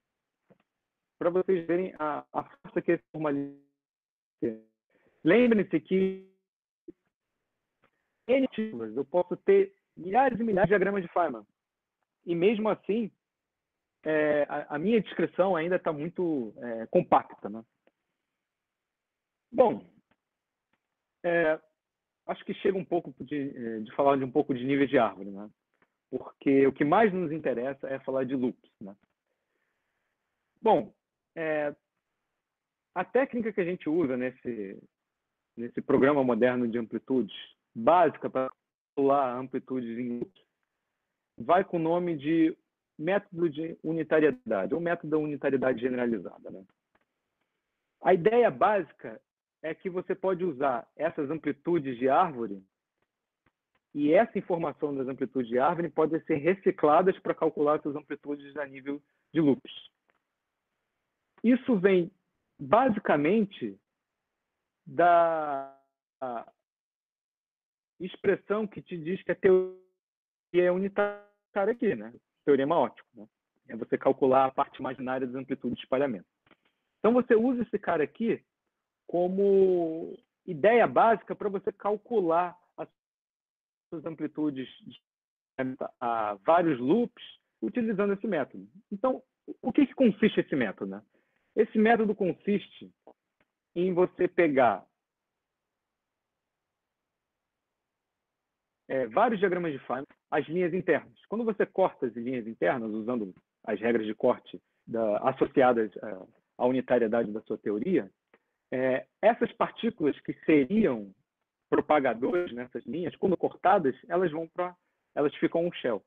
[SPEAKER 2] Para vocês verem a, a força que esse formalismo tem. Lembrem-se que N títulos, eu posso ter milhares e milhares de diagramas de Feynman. E mesmo assim, é, a, a minha descrição ainda está muito é, compacta, né? Bom, é, acho que chega um pouco de, de falar de um pouco de níveis de árvore, né? Porque o que mais nos interessa é falar de loops, né? Bom, é, a técnica que a gente usa nesse, nesse programa moderno de amplitudes, básica para calcular amplitudes em loops, vai com o nome de método de unitariedade, ou método da unitariedade generalizada, né? A ideia básica é que você pode usar essas amplitudes de árvore e essa informação das amplitudes de árvore pode ser recicladas para calcular suas amplitudes a nível de loops. Isso vem basicamente da expressão que te diz que a teoria é unitária aqui, né? Teorema óptico, né? É você calcular a parte imaginária das amplitudes de espalhamento. Então você usa esse cara aqui como ideia básica para você calcular as suas amplitudes a vários loops utilizando esse método. Então, o que, que consiste esse método, né? Esse método consiste em você pegar é, vários diagramas de Feynman, as linhas internas. Quando você corta as linhas internas, usando as regras de corte da, associadas à, à unitariedade da sua teoria, é, essas partículas que seriam propagadores nessas linhas, quando cortadas, elas vão para, elas ficam um shell.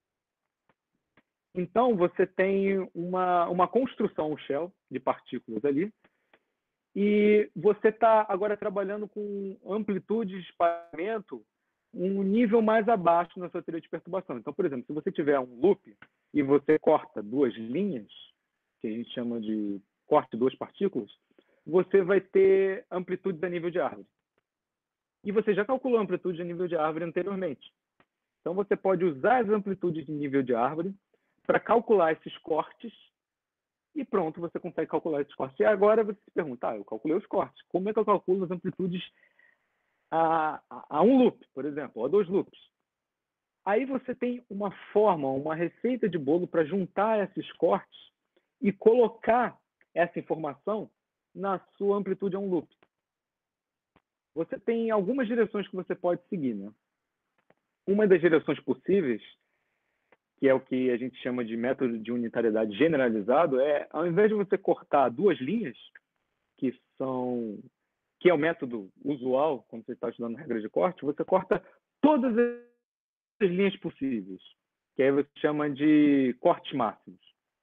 [SPEAKER 2] Então, você tem uma, uma construção, um shell, de partículas ali, e você está agora trabalhando com amplitude de espalhamento um nível mais abaixo na sua teoria de perturbação. Então, por exemplo, se você tiver um loop e você corta duas linhas, que a gente chama de corte de duas partículas, você vai ter amplitudes a nível de árvore. E você já calculou a amplitude a nível de árvore anteriormente. Então, você pode usar as amplitudes de nível de árvore para calcular esses cortes e pronto, você consegue calcular esses cortes. E agora você se pergunta, ah, eu calculei os cortes. Como é que eu calculo as amplitudes a, a, a um loop, por exemplo, ou a dois loops? Aí você tem uma forma, uma receita de bolo para juntar esses cortes e colocar essa informação na sua amplitude a um loop. Você tem algumas direções que você pode seguir, né? Uma das direções possíveis, que é o que a gente chama de método de unitariedade generalizado, é, ao invés de você cortar duas linhas, que são, que é o método usual, quando você está estudando regras de corte, você corta todas as linhas possíveis, que aí você chama de cortes máximos.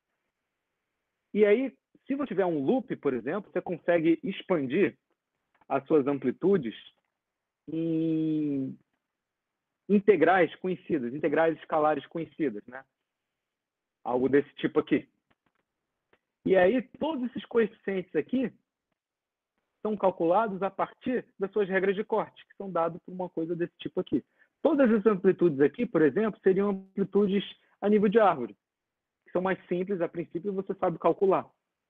[SPEAKER 2] E aí, se você tiver um loop, por exemplo, você consegue expandir as suas amplitudes em integrais conhecidas, integrais escalares conhecidas, né? Algo desse tipo aqui. E aí, todos esses coeficientes aqui são calculados a partir das suas regras de corte, que são dados por uma coisa desse tipo aqui. Todas as amplitudes aqui, por exemplo, seriam amplitudes a nível de árvore, que são mais simples, a princípio, você sabe calcular.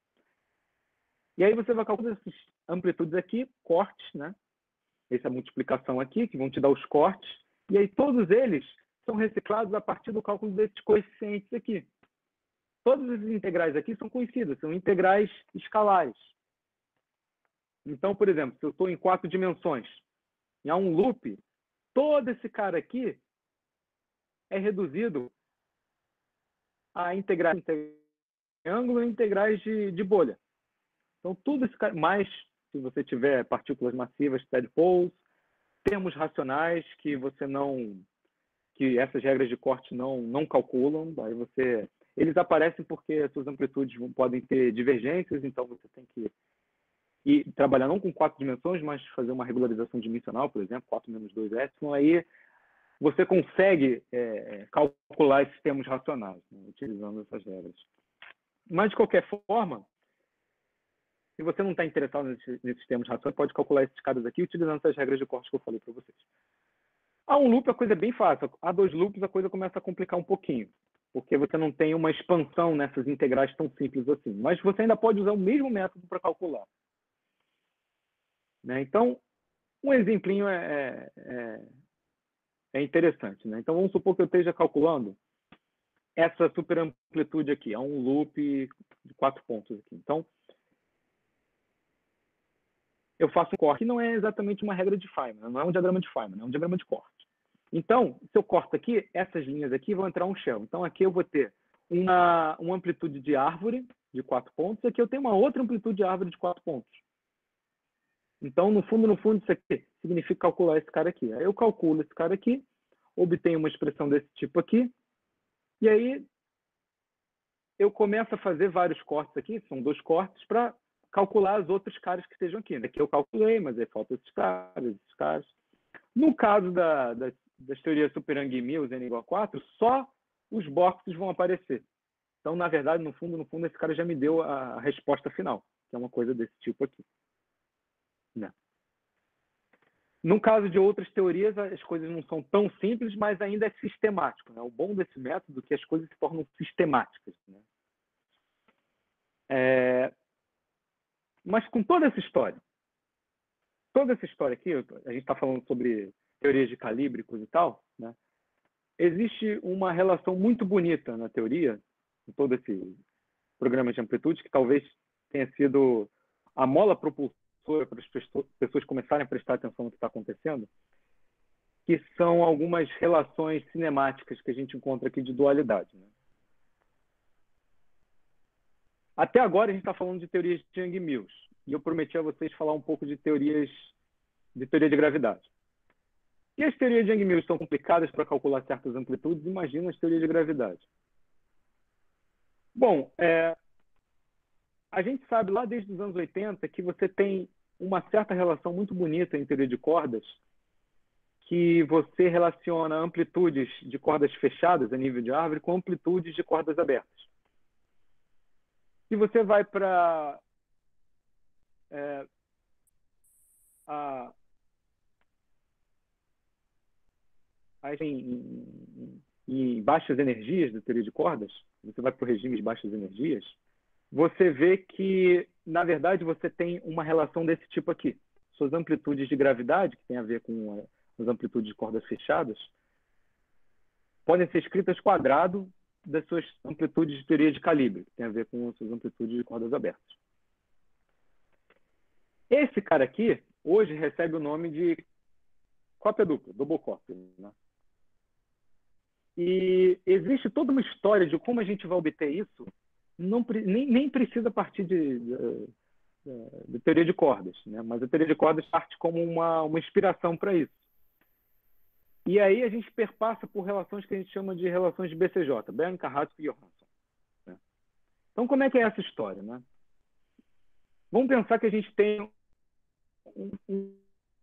[SPEAKER 2] E aí você vai calcular essas amplitudes aqui, cortes, né? Essa multiplicação aqui, que vão te dar os cortes, e aí todos eles são reciclados a partir do cálculo desses coeficientes aqui. Todas as integrais aqui são conhecidas, são integrais escalares. Então, por exemplo, se eu estou em quatro dimensões, e há um loop, todo esse cara aqui é reduzido a integrais de triângulo e integrais de, de bolha. Então, tudo isso, mais se você tiver partículas massivas, tadpoles, termos racionais que você não, que essas regras de corte não, não calculam, aí você, eles aparecem porque as suas amplitudes podem ter divergências, então você tem que ir trabalhar não com quatro dimensões, mas fazer uma regularização dimensional, por exemplo, quatro menos dois epsilon, aí você consegue é, calcular esses termos racionais, né, utilizando essas regras. Mas, de qualquer forma, se você não está interessado nesses, nesses termos racionais, pode calcular esses caras aqui utilizando essas regras de corte que eu falei para vocês. A um loop a coisa é bem fácil. A dois loops a coisa começa a complicar um pouquinho, porque você não tem uma expansão nessas integrais tão simples assim. Mas você ainda pode usar o mesmo método para calcular. Né? Então, um exemplinho é, é, é interessante. Né? Então, vamos supor que eu esteja calculando essa superamplitude aqui. É um loop de quatro pontos aqui. Então, eu faço um corte, que não é exatamente uma regra de Feynman, não é um diagrama de Feynman, é um diagrama de corte. Então, se eu corto aqui, essas linhas aqui vão entrar um shell. Então, aqui eu vou ter uma, uma amplitude de árvore de quatro pontos, aqui eu tenho uma outra amplitude de árvore de quatro pontos. Então, no fundo, no fundo, isso aqui significa calcular esse cara aqui. Aí eu calculo esse cara aqui, obtenho uma expressão desse tipo aqui, e aí eu começo a fazer vários cortes aqui, são dois cortes, para calcular os outros caras que estejam aqui. Aqui eu calculei, mas aí faltam esses caras, esses caras. No caso da, da, das teorias Super-Yang-Mills, N igual a quatro, só os boxes vão aparecer. Então, na verdade, no fundo, no fundo, esse cara já me deu a, a resposta final, que é uma coisa desse tipo aqui. Né? No caso de outras teorias, as coisas não são tão simples, mas ainda é sistemático. Né? O bom desse método é que as coisas se tornam sistemáticas. Né? É... Mas com toda essa história, toda essa história aqui, a gente está falando sobre teorias de calíbricos e tal, né? Existe uma relação muito bonita na teoria, em todo esse programa de amplitude, que talvez tenha sido a mola propulsora para as pessoas começarem a prestar atenção no que está acontecendo, que são algumas relações cinemáticas que a gente encontra aqui de dualidade. Né? Até agora a gente está falando de teorias de Yang-Mills, e eu prometi a vocês falar um pouco de teorias de teoria de gravidade. E as teorias de Yang-Mills são complicadas para calcular certas amplitudes, imagina as teorias de gravidade. Bom, é, a gente sabe lá desde os anos oitenta que você tem uma certa relação muito bonita em teoria de cordas, que você relaciona amplitudes de cordas fechadas a nível de árvore com amplitudes de cordas abertas. Se você vai para é, a, a em, em, em baixas energias da teoria de cordas, você vai para o regime de baixas energias, você vê que, na verdade, você tem uma relação desse tipo aqui. Suas amplitudes de gravidade, que tem a ver com as amplitudes de cordas fechadas, podem ser escritas quadrado das suas amplitudes de teoria de calibre, que tem a ver com as suas amplitudes de cordas abertas. Esse cara aqui, hoje, recebe o nome de cópia dupla, double copy. Né? E existe toda uma história de como a gente vai obter isso, não, nem, nem precisa partir de, de, de teoria de cordas, né? Mas a teoria de cordas parte como uma, uma inspiração para isso. E aí a gente perpassa por relações que a gente chama de relações de B C J, Bern, Carrasco e Johansson. Né? Então, como é que é essa história? Né? Vamos pensar que a gente tem um, um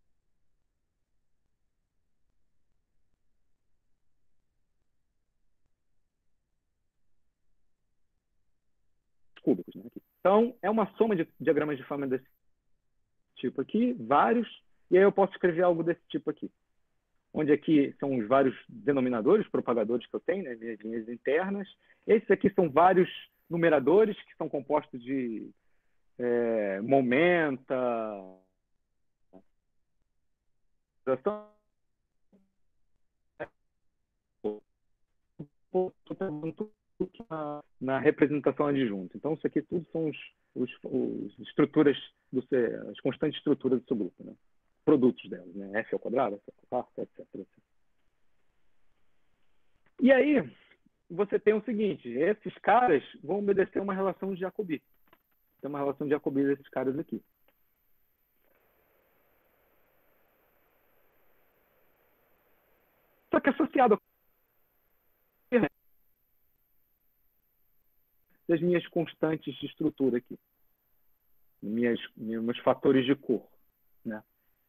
[SPEAKER 2] cúbicos. Né? Então, é uma soma de diagramas de Feynman desse tipo aqui, vários, e aí eu posso escrever algo desse tipo aqui. Onde aqui são os vários denominadores, propagadores que eu tenho, né, minhas linhas internas. Esses aqui são vários numeradores que são compostos de é, momenta, na, na representação adjunta. Então, isso aqui tudo são os, os, os estruturas, do, as constantes estruturas do seu grupo, né? Produtos delas, né? F ao quadrado, F ao quarto, etc, etcétera. E aí, você tem o seguinte, esses caras vão obedecer uma relação de Jacobi. Tem uma relação de Jacobi desses caras aqui. Só que associado das minhas constantes de estrutura aqui, minhas, meus fatores de cor, né?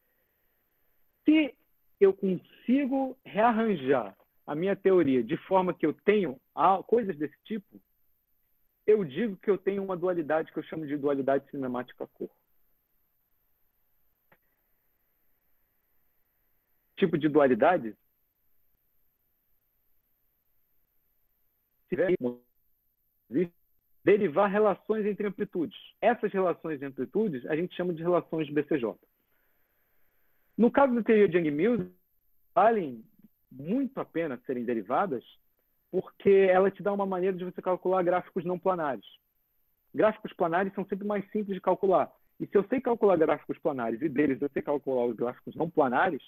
[SPEAKER 2] Se eu consigo rearranjar a minha teoria de forma que eu tenho coisas desse tipo, eu digo que eu tenho uma dualidade que eu chamo de dualidade cinemática cor. Tipo de dualidade, se derivar relações entre amplitudes. Essas relações de amplitudes a gente chama de relações de B C J. No caso da teoria de Yang-Mills, valem muito a pena serem derivadas porque ela te dá uma maneira de você calcular gráficos não planares. Gráficos planares são sempre mais simples de calcular. E se eu sei calcular gráficos planares e deles eu sei calcular os gráficos não planares,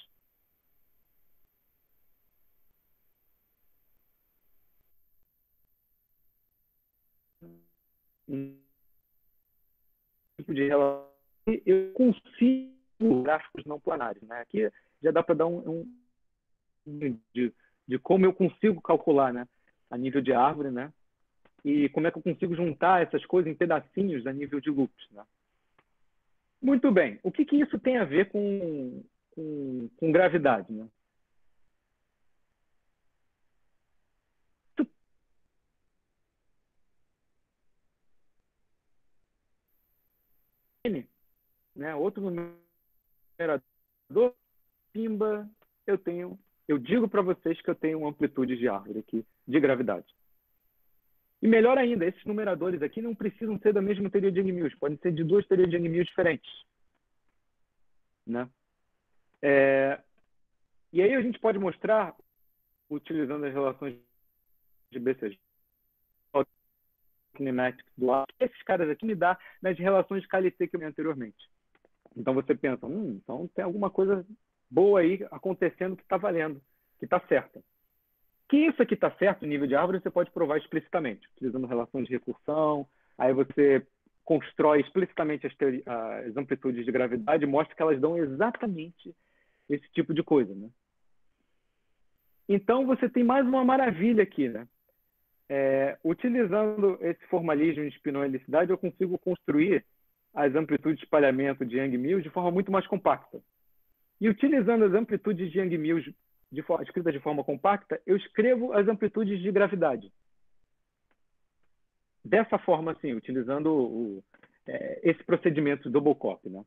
[SPEAKER 2] um tipo de relação, eu consigo gráficos não planares, né? Aqui já dá para dar um, um de, de como eu consigo calcular, né? A nível de árvore, né? E como é que eu consigo juntar essas coisas em pedacinhos a nível de loops, né? Muito bem. O que, que isso tem a ver com, com, com gravidade, né? N, né? Outro numerador, pimba, eu tenho, eu digo para vocês que eu tenho uma amplitude de árvore aqui, de gravidade. E melhor ainda, esses numeradores aqui não precisam ser da mesma teoria de Yang-Mills, podem ser de duas teorias de Yang-Mills diferentes, né? É, e aí a gente pode mostrar, utilizando as relações de B C G, kinematics do ar, esses caras aqui me dá nas relações de K L T que eu vi anteriormente. Então você pensa, hum, então tem alguma coisa boa aí acontecendo que está valendo, que está certa. Que isso aqui está certo no nível de árvore, você pode provar explicitamente, utilizando relações de recursão, aí você constrói explicitamente as, as amplitudes de gravidade e mostra que elas dão exatamente esse tipo de coisa, né? Então você tem mais uma maravilha aqui, né? É, utilizando esse formalismo de spinoricidade, eu consigo construir as amplitudes de espalhamento de Yang-Mills de forma muito mais compacta. E utilizando as amplitudes de Yang-Mills de forma, escritas de forma compacta, eu escrevo as amplitudes de gravidade. Dessa forma, assim, utilizando o, é, esse procedimento double copy, né?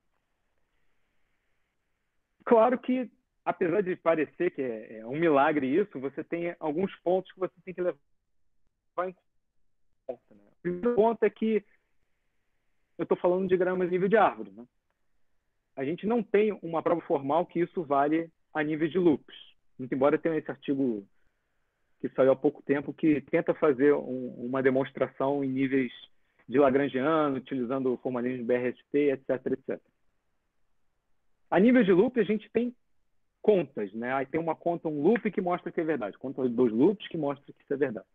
[SPEAKER 2] Claro que, apesar de parecer que é, é um milagre isso, você tem alguns pontos que você tem que levar em conta, né? O primeiro ponto é que eu estou falando de gramas nível de árvore, né? A gente não tem uma prova formal que isso vale a nível de loops. Muito embora tenha esse artigo que saiu há pouco tempo que tenta fazer um, uma demonstração em níveis de Lagrangiano, utilizando o formalismo de B R S T, etc, etcétera. A nível de loop, a gente tem contas, né? Aí tem uma conta, um loop que mostra que é verdade, conta dos loops que mostra que isso é verdade.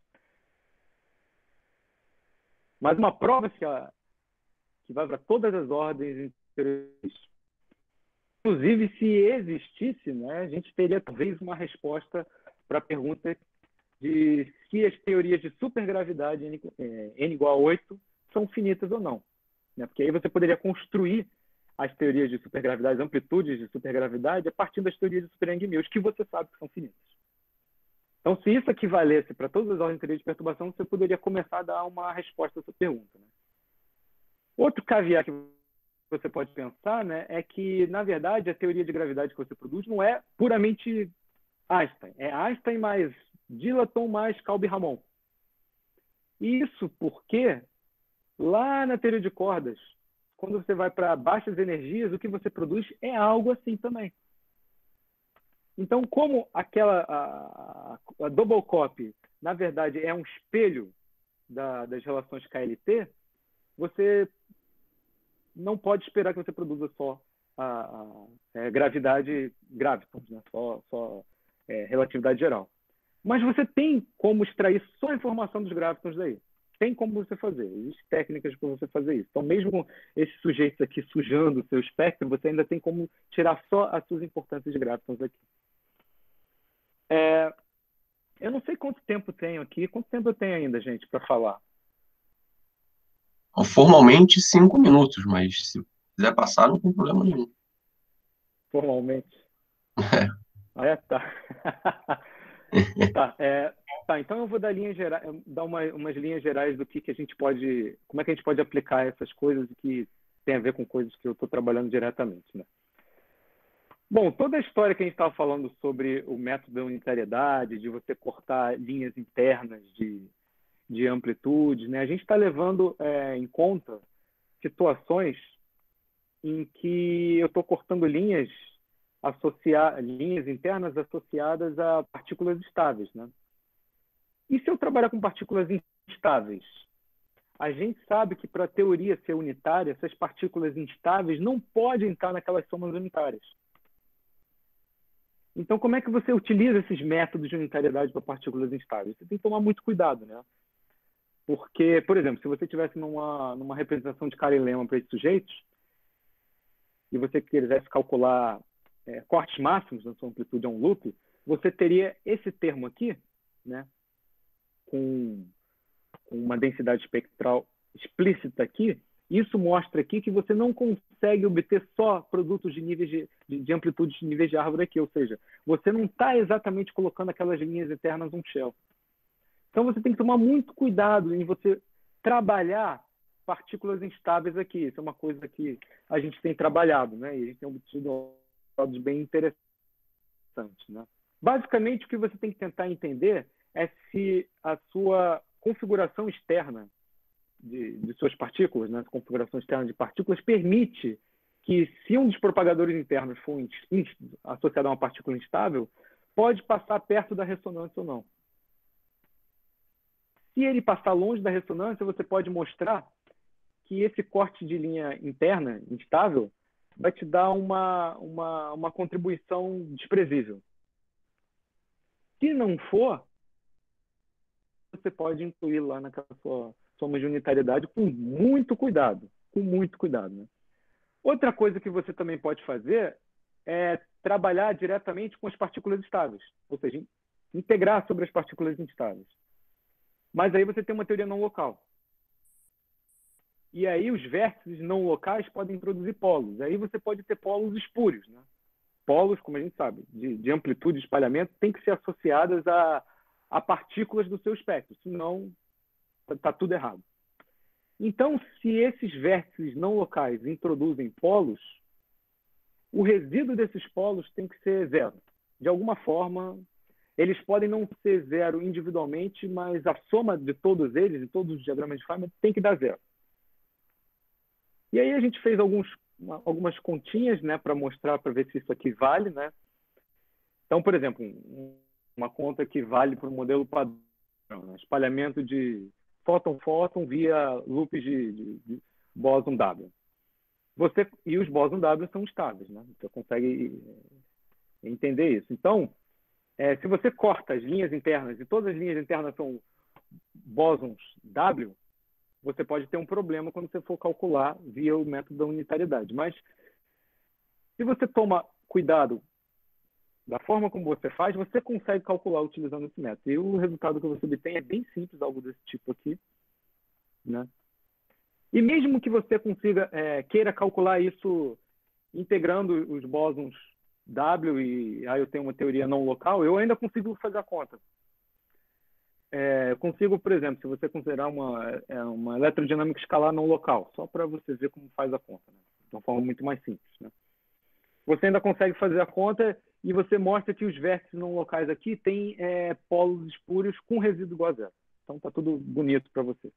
[SPEAKER 2] Mas uma prova que, a, que vai para todas as ordens interiores. Inclusive, se existisse, né, a gente teria talvez uma resposta para a pergunta de se as teorias de supergravidade n, é, n igual a oito são finitas ou não. Né? Porque aí você poderia construir as teorias de supergravidade, as amplitudes de supergravidade, a partir das teorias de super Yang-Mills, que você sabe que são finitas. Então, se isso aqui valesse para todas as ordens de teoria de perturbação, você poderia começar a dar uma resposta a essa pergunta. Né? Outro caveat que você pode pensar, né, é que, na verdade, a teoria de gravidade que você produz não é puramente Einstein. É Einstein mais Dilaton mais Calbi-Ramon. Isso porque, lá na teoria de cordas, quando você vai para baixas energias, o que você produz é algo assim também. Então, como aquela a, a double copy, na verdade, é um espelho da, das relações K L T, você não pode esperar que você produza só a, a, a gravidade gravitons, né? só, só é, relatividade geral. Mas você tem como extrair só a informação dos gravitons daí. Tem como você fazer. Existem técnicas para você fazer isso. Então, mesmo com esses sujeitos aqui sujando o seu espectro, você ainda tem como tirar só as suas importâncias de gravitons aqui. É, eu não sei quanto tempo tenho aqui. Quanto tempo eu tenho ainda, gente, para falar?
[SPEAKER 1] Formalmente, cinco minutos, mas se quiser passar, não tem problema nenhum.
[SPEAKER 2] Formalmente?
[SPEAKER 1] É.
[SPEAKER 2] Ah, é? Tá. Tá, é, tá, então eu vou dar, linhas gerais, dar uma, umas linhas gerais do que, que a gente pode, como é que a gente pode aplicar essas coisas que tem a ver com coisas que eu estou trabalhando diretamente, né? Bom, toda a história que a gente estava falando sobre o método da unitariedade, de você cortar linhas internas de, de amplitude, né? A gente está levando é, em conta situações em que eu estou cortando linhas associar linhas internas associadas a partículas estáveis, né? E se eu trabalhar com partículas instáveis? a gente sabe que para a teoria ser unitária, essas partículas instáveis não podem estar naquelas somas unitárias. Então, como é que você utiliza esses métodos de unitariedade para partículas instáveis? Você tem que tomar muito cuidado, né? Porque, por exemplo, se você tivesse numa, numa representação de Cayley-Lehmann para esses sujeitos, e você quisesse calcular é, cortes máximos na sua amplitude a um loop, você teria esse termo aqui, né, com, com uma densidade espectral explícita aqui. Isso mostra aqui que você não consegue obter só produtos de níveis de, de, de amplitudes de níveis de árvore aqui, ou seja, você não está exatamente colocando aquelas linhas eternas num shell. Então você tem que tomar muito cuidado em você trabalhar partículas instáveis aqui. Isso é uma coisa que a gente tem trabalhado, né? E a gente tem obtido dados bem interessantes, né? Basicamente, o que você tem que tentar entender é se a sua configuração externa de, de suas partículas, né? A configuração externa de partículas, permite que, se um dos propagadores internos for associado a uma partícula instável, pode passar perto da ressonância ou não. Se ele passar longe da ressonância, você pode mostrar que esse corte de linha interna instável vai te dar uma, uma, uma contribuição desprezível. Se não for, você pode incluir lá naquela sua soma de unitariedade com muito cuidado, com muito cuidado, né? Outra coisa que você também pode fazer é trabalhar diretamente com as partículas estáveis, ou seja, integrar sobre as partículas instáveis. Mas aí você tem uma teoria não local. E aí os vértices não locais podem introduzir polos. Aí você pode ter polos espúrios, né? Polos, como a gente sabe, de, de amplitude de espalhamento, tem que ser associadas a, a partículas do seu espectro, senão está tudo errado. Então, se esses vértices não locais introduzem polos, o resíduo desses polos tem que ser zero. De alguma forma, eles podem não ser zero individualmente, mas a soma de todos eles, de todos os diagramas de Feynman, tem que dar zero. E aí a gente fez alguns, algumas continhas, né, para mostrar, para ver se isso aqui vale, né? Então, por exemplo, uma conta que vale para o modelo padrão, né? Espalhamento de fóton-fóton via loops de, de, de bóson W. Você, e os bóson W são estáveis, né? Você consegue entender isso. Então, é, se você corta as linhas internas, e todas as linhas internas são bósons W, você pode ter um problema quando você for calcular via o método da unitariedade. Mas, se você toma cuidado da forma como você faz, você consegue calcular utilizando esse método. E o resultado que você obtém é bem simples, algo desse tipo aqui, né? E mesmo que você consiga, é, queira calcular isso integrando os bósons W, e aí eu tenho uma teoria não local, eu ainda consigo fazer a conta. É, eu consigo, por exemplo, se você considerar uma, é, uma eletrodinâmica escalar não local, só para você ver como faz a conta, né? De uma forma muito mais simples, né? Você ainda consegue fazer a conta e você mostra que os vértices não locais aqui têm é, polos espúrios com resíduo igual a zero. Então está tudo bonito para você.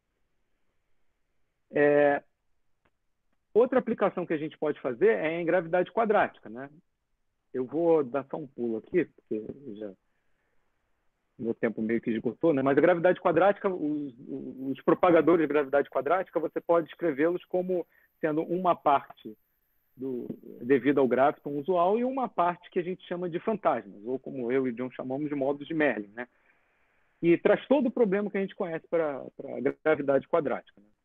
[SPEAKER 2] É, outra aplicação que a gente pode fazer é em gravidade quadrática, né? Eu vou dar só um pulo aqui, porque já meu tempo meio que esgotou, né? Mas a gravidade quadrática, os, os propagadores de gravidade quadrática, você pode escrevê-los como sendo uma parte do, devido ao graviton usual e uma parte que a gente chama de fantasmas, ou como eu e o John chamamos de modos de Merlin, né? E traz todo o problema que a gente conhece para a gravidade quadrática, né?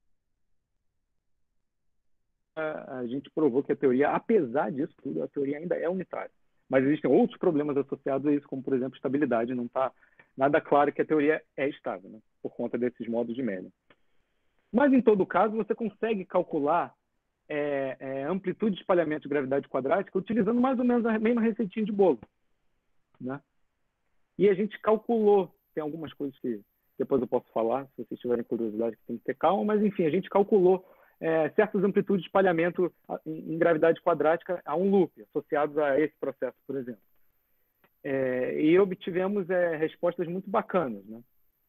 [SPEAKER 2] A, a gente provou que a teoria, apesar disso tudo, a teoria ainda é unitária. Mas existem outros problemas associados a isso, como, por exemplo, estabilidade. Não está nada claro que a teoria é estável, né? Por conta desses modos de Merlin. Mas, em todo caso, você consegue calcular é, é, amplitude de espalhamento de gravidade quadrática utilizando mais ou menos a mesma receitinha de bolo, né? E a gente calculou, tem algumas coisas que depois eu posso falar, se vocês tiverem curiosidade, que tem que ter calma, mas, enfim, a gente calculou É, certas amplitudes de espalhamento em, em gravidade quadrática a um loop, associados a esse processo, por exemplo. É, e obtivemos é, respostas muito bacanas, né?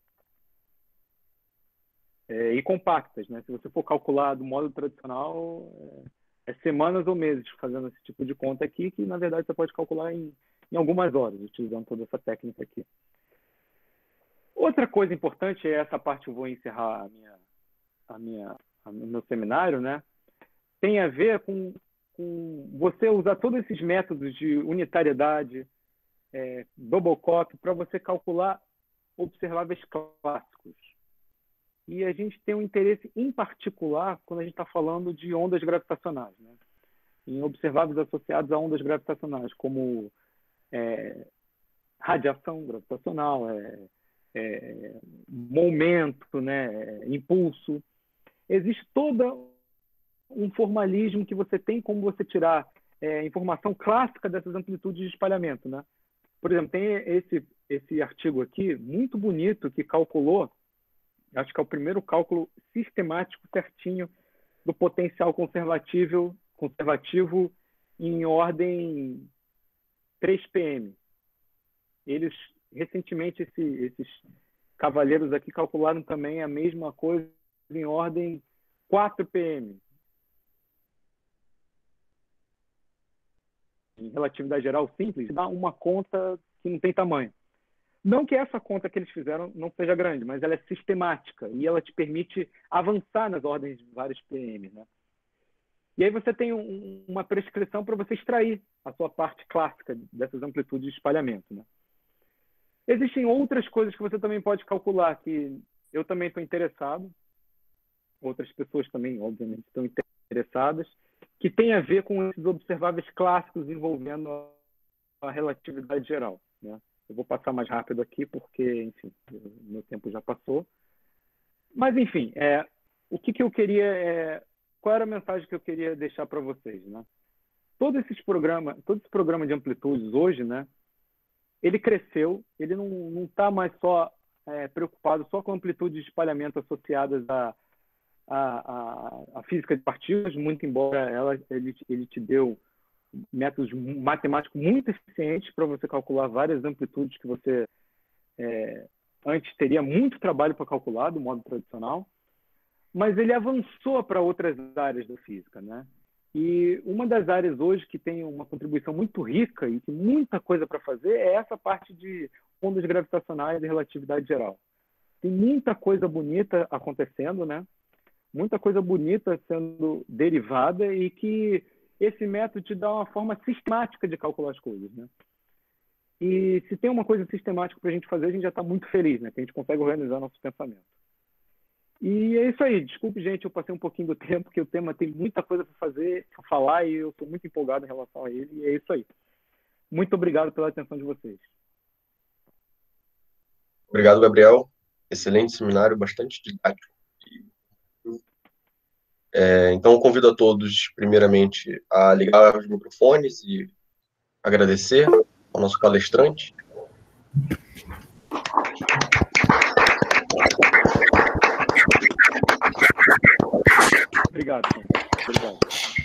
[SPEAKER 2] É, e compactas, né? Se você for calcular do modo tradicional, é, é semanas ou meses fazendo esse tipo de conta aqui, que na verdade você pode calcular em, em algumas horas, utilizando toda essa técnica aqui. Outra coisa importante, é essa parte eu vou encerrar a minha a minha, a meu seminário, né, tem a ver com, com você usar todos esses métodos de unitariedade, é, double copy, para você calcular observáveis clássicos. E a gente tem um interesse em particular quando a gente está falando de ondas gravitacionais, né? Em observáveis associados a ondas gravitacionais, como é, radiação gravitacional, é, é, momento, né, é, impulso. Existe todo um formalismo que você tem como você tirar é, informação clássica dessas amplitudes de espalhamento, né? Por exemplo, tem esse, esse artigo aqui, muito bonito, que calculou, acho que é o primeiro cálculo sistemático certinho do potencial conservativo, conservativo em ordem três P M. Eles, recentemente, esse, esses cavalheiros aqui calcularam também a mesma coisa em ordem quatro P M. Em relatividade geral simples, dá uma conta que não tem tamanho. Não que essa conta que eles fizeram não seja grande, mas ela é sistemática e ela te permite avançar nas ordens de vários P M, né? E aí você tem um, uma prescrição para você extrair a sua parte clássica dessas amplitudes de espalhamento, né? Existem outras coisas que você também pode calcular, que eu também estou interessado, outras pessoas também, obviamente, estão interessadas, que tem a ver com esses observáveis clássicos envolvendo a relatividade geral, né? Eu vou passar mais rápido aqui porque, enfim, meu tempo já passou. Mas, enfim, é, o que, que eu queria... É, qual era a mensagem que eu queria deixar para vocês, né? Todo, esses programa, todo esse programa de amplitudes hoje, né, ele cresceu, ele não está mais só é, preocupado só com amplitudes de espalhamento associadas à, à, à, à física de partículas, muito embora ela, ele, ele te deu métodos matemáticos muito eficientes para você calcular várias amplitudes que você é, antes teria muito trabalho para calcular do modo tradicional, mas ele avançou para outras áreas da física, né? E uma das áreas hoje que tem uma contribuição muito rica e tem muita coisa para fazer é essa parte de ondas gravitacionais e relatividade geral. Tem muita coisa bonita acontecendo, né? Muita coisa bonita sendo derivada e que esse método te dá uma forma sistemática de calcular as coisas, né? E se tem uma coisa sistemática para a gente fazer, a gente já está muito feliz, né? Que a gente consegue organizar nosso pensamento. E é isso aí. Desculpe, gente, eu passei um pouquinho do tempo, porque o tema tem muita coisa para fazer, para falar, e eu estou muito empolgado em relação a ele. E é isso aí. Muito obrigado pela atenção de vocês.
[SPEAKER 1] Obrigado, Gabriel. Excelente seminário, bastante didático. É, então, eu convido a todos, primeiramente, a ligar os microfones e agradecer ao nosso palestrante.
[SPEAKER 2] Obrigado. Obrigado.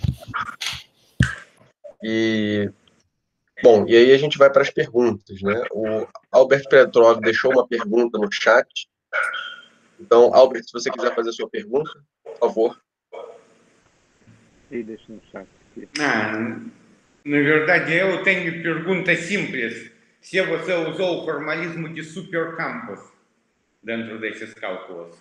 [SPEAKER 1] E, bom, e aí a gente vai para as perguntas, né? O Albert Petrov deixou uma pergunta no chat. Então, Albert, se você quiser fazer a sua pergunta, por favor.
[SPEAKER 2] E deixa no chat aqui.
[SPEAKER 3] Ah, na verdade, eu tenho pergunta simples. Se você usou o formalismo de supercampos dentro desses cálculos?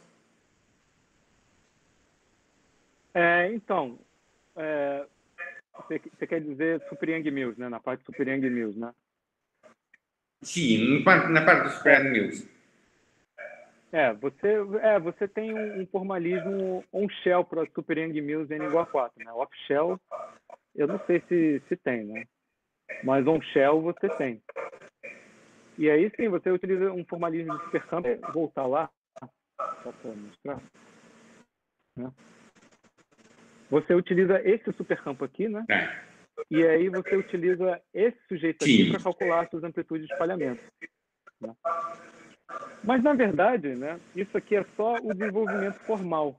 [SPEAKER 2] É, então, é, você, você quer dizer Super Young Mills, né? Na parte de Super Young Mills, né?
[SPEAKER 3] Sim, na parte do Super Young Mills.
[SPEAKER 2] É, você, é, você tem um, um formalismo on-shell para Super Young Mills N igual a quatro, né? Off-shell, eu não sei se, se tem, né? Mas on-shell você tem. E aí sim, você utiliza um formalismo de supercampo. Vou voltar lá, só para mostrar. Né? Você utiliza esse supercampo aqui, né?
[SPEAKER 3] É.
[SPEAKER 2] E aí você utiliza esse sujeito aqui para calcular suas amplitudes de espalhamento. Né? Mas, na verdade, né, isso aqui é só o desenvolvimento formal.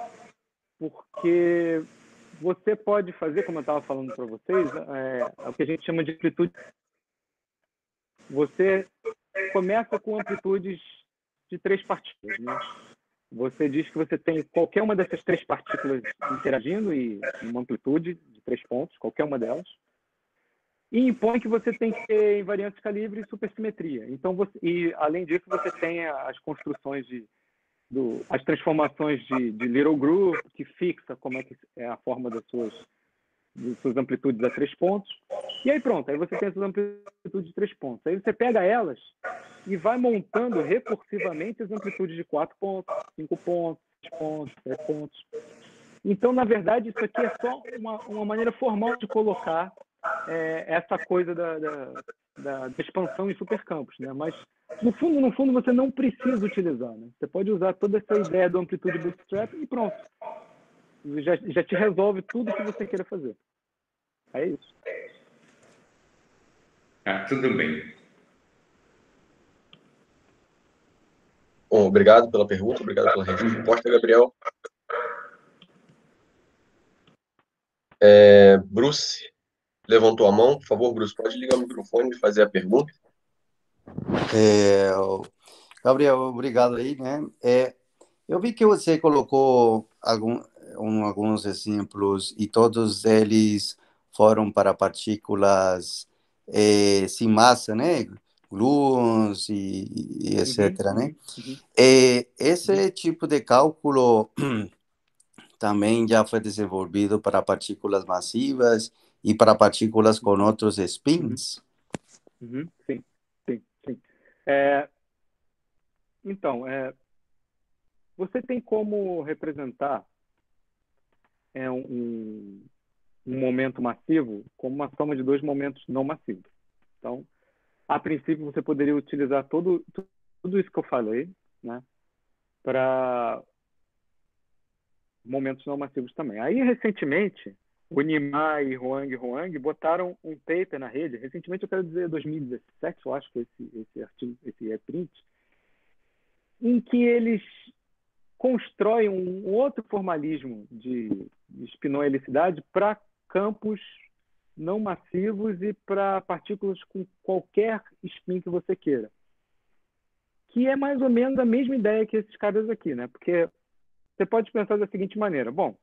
[SPEAKER 2] Porque você pode fazer, como eu estava falando para vocês, é, o que a gente chama de amplitude. Você começa com amplitudes de três partículas. Né? Você diz que você tem qualquer uma dessas três partículas interagindo e uma amplitude de três pontos, qualquer uma delas. E impõe que você tem que ter invariantes calibre e supersimetria. Então, você, e além disso, você tem as construções de, do, as transformações de, de Little Group, que fixa como é que é a forma das suas, das suas amplitudes a três pontos. E aí pronto, aí você tem essas amplitudes de três pontos. Aí você pega elas e vai montando recursivamente as amplitudes de quatro pontos, cinco pontos, seis pontos, sete pontos. Então, na verdade, isso aqui é só uma, uma maneira formal de colocar é, essa coisa da, da, da, da expansão em supercampos, né? Mas, no fundo, no fundo, você não precisa utilizar, né? Você pode usar toda essa ideia do amplitude bootstrap e pronto. Já, já te resolve tudo que você queira fazer. É isso.
[SPEAKER 3] Ah, tudo bem.
[SPEAKER 1] Bom, obrigado pela pergunta, obrigado pela resposta, Gabriel. É, Bruce levantou a mão. Por favor, Bruce, pode ligar o microfone e fazer a pergunta?
[SPEAKER 4] É, Gabriel, obrigado aí, né? É, eu vi que você colocou algum, um, alguns exemplos e todos eles foram para partículas é, sem massa, né? Gluons e, e etc,
[SPEAKER 2] Uhum,
[SPEAKER 4] né?
[SPEAKER 2] uhum.
[SPEAKER 4] É, esse tipo de cálculo também já foi desenvolvido para partículas massivas e para partículas com outros spins?
[SPEAKER 2] Uhum, sim, sim, sim. É, então, é, você tem como representar é, um, um momento massivo como uma soma de dois momentos não massivos. Então, a princípio, você poderia utilizar todo, tudo isso que eu falei, né, para momentos não massivos também. Aí, recentemente, o Nimai e Huang Huang botaram um paper na rede, recentemente eu quero dizer dois mil e dezessete, eu acho que esse, esse artigo, esse reprint, em que eles constroem um outro formalismo de, de espinoelicidade para campos não massivos e para partículas com qualquer spin que você queira. Que é mais ou menos a mesma ideia que esses caras aqui, né? Porque você pode pensar da seguinte maneira. Bom,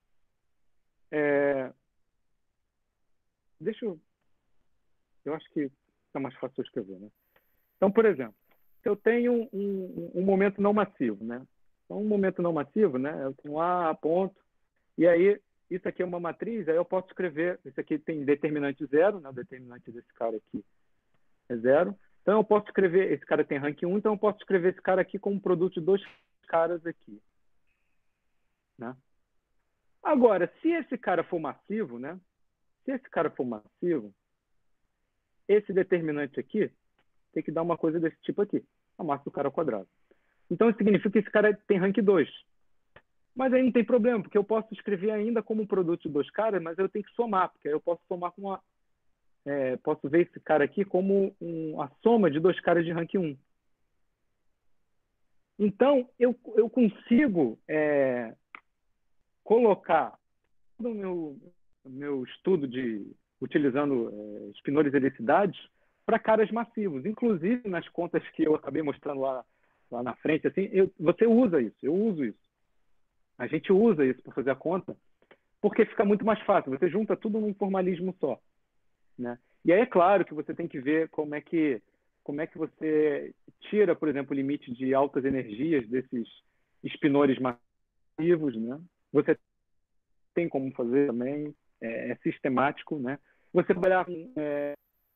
[SPEAKER 2] é... deixa eu... Eu acho que está mais fácil eu escrever, né? Então, por exemplo, se eu tenho um, um momento não massivo, né? Então, um momento não massivo, né? Eu tenho A, A ponto, e aí isso aqui é uma matriz, aí eu posso escrever, isso aqui tem determinante zero, né? O determinante desse cara aqui é zero. Então, eu posso escrever, esse cara tem rank um, então eu posso escrever esse cara aqui como produto de dois caras aqui. Né? Agora, se esse cara for massivo, né? Se esse cara for massivo, esse determinante aqui tem que dar uma coisa desse tipo aqui, a massa do cara ao quadrado. Então, isso significa que esse cara tem rank dois. Mas aí não tem problema, porque eu posso escrever ainda como um produto de dois caras, mas eu tenho que somar, porque aí eu posso somar com uma... É, posso ver esse cara aqui como um, a soma de dois caras de rank um. Então, eu, eu consigo é, colocar no meu, meu estudo de utilizando é, espinorisidades para caras massivos. Inclusive, nas contas que eu acabei mostrando lá, lá na frente, assim, eu, você usa isso, eu uso isso. A gente usa isso para fazer a conta, porque fica muito mais fácil. Você junta tudo num formalismo só. Né? E aí é claro que você tem que ver como é que, como é que você tira, por exemplo, o limite de altas energias desses espinores massivos. Né? Você tem como fazer também, é, é sistemático. Né? Você trabalhar com é,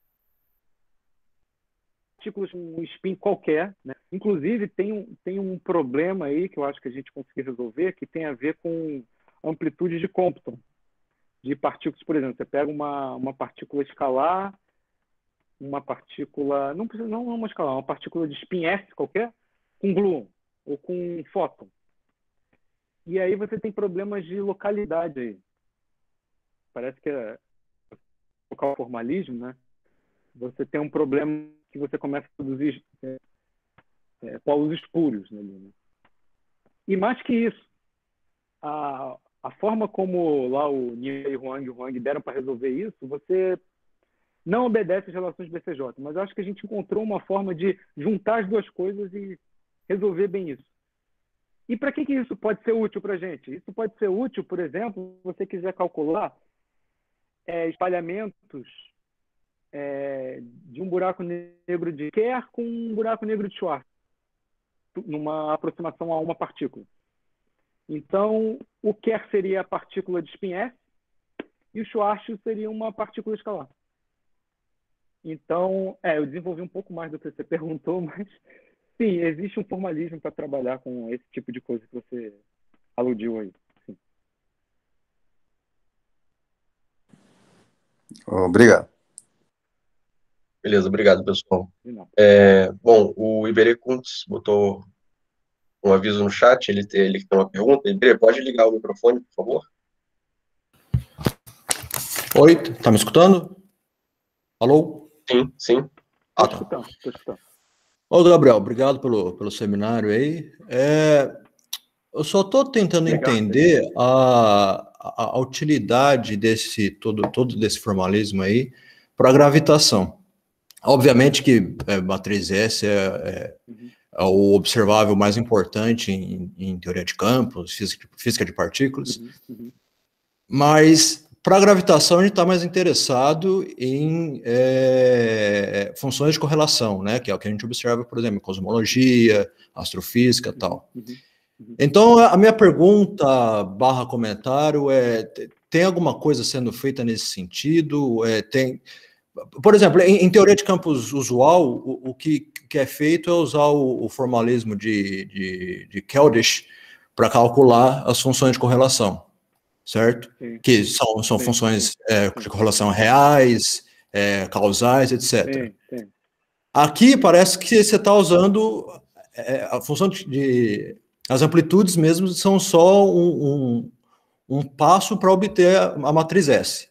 [SPEAKER 2] partículas com um spin qualquer. Né? Inclusive, tem um, tem um problema aí que eu acho que a gente conseguiu resolver, que tem a ver com amplitude de Compton. De partículas, por exemplo, você pega uma, uma partícula escalar, uma partícula, não precisa não uma escalar, uma partícula de spin S qualquer, com gluon ou com fóton. E aí você tem problemas de localidade aí. Parece que é o formalismo, né? Você tem um problema que você começa a produzir é, é, polos espúrios nele, né? E mais que isso, a a forma como lá o Nimai e o Huang, o Huang deram para resolver isso, você não obedece às relações B C J, mas eu acho que a gente encontrou uma forma de juntar as duas coisas e resolver bem isso. E para que, que isso pode ser útil para a gente? Isso pode ser útil, por exemplo, se você quiser calcular é, espalhamentos é, de um buraco negro de Kerr com um buraco negro de Schwarz. numa aproximação a uma partícula. Então, o Kerr seria a partícula de spin S e o Schwarzschild seria uma partícula escalar. Então, é, eu desenvolvi um pouco mais do que você perguntou, mas sim, existe um formalismo para trabalhar com esse tipo de coisa que você aludiu aí. Sim.
[SPEAKER 4] Obrigado.
[SPEAKER 1] Beleza, obrigado, pessoal.
[SPEAKER 2] De nada.
[SPEAKER 1] É, bom, o Iberê Kuntz botou um aviso no chat, ele tem, ele tem uma pergunta. Iberê, pode ligar o microfone, por favor?
[SPEAKER 5] Oi, tá me escutando? Alô?
[SPEAKER 1] Sim, sim.
[SPEAKER 5] Ah,
[SPEAKER 2] Estou
[SPEAKER 5] tá.
[SPEAKER 2] escutando, estou escutando.
[SPEAKER 5] Ô, Gabriel, obrigado pelo, pelo seminário aí. É, eu só estou tentando
[SPEAKER 2] Legal.
[SPEAKER 5] entender a, a, a utilidade desse todo, todo desse formalismo aí para a gravitação. Obviamente que é, matriz S é, é,
[SPEAKER 2] Uhum.
[SPEAKER 5] é o observável mais importante em, em teoria de campos, física, física de partículas,
[SPEAKER 2] Uhum. Uhum.
[SPEAKER 5] mas para a gravitação a gente está mais interessado em é, funções de correlação, né? Que é o que a gente observa, por exemplo, em cosmologia, astrofísica e tal.
[SPEAKER 2] Uhum. Uhum.
[SPEAKER 5] Então, a minha pergunta barra comentário é, tem alguma coisa sendo feita nesse sentido? É, tem, por exemplo, em, em teoria de campos usual, o, o que, que é feito é usar o, o formalismo de, de, de Keldysh para calcular as funções de correlação, certo?
[SPEAKER 2] Sim.
[SPEAKER 5] Que são, são
[SPEAKER 2] Sim,
[SPEAKER 5] funções
[SPEAKER 2] sim,
[SPEAKER 5] é,
[SPEAKER 2] sim.
[SPEAKER 5] de correlação reais, é, causais, etcétera.
[SPEAKER 2] Sim, sim.
[SPEAKER 5] Aqui parece que você está usando é, a função de, de... As amplitudes mesmo são só um, um, um passo para obter a, a matriz S.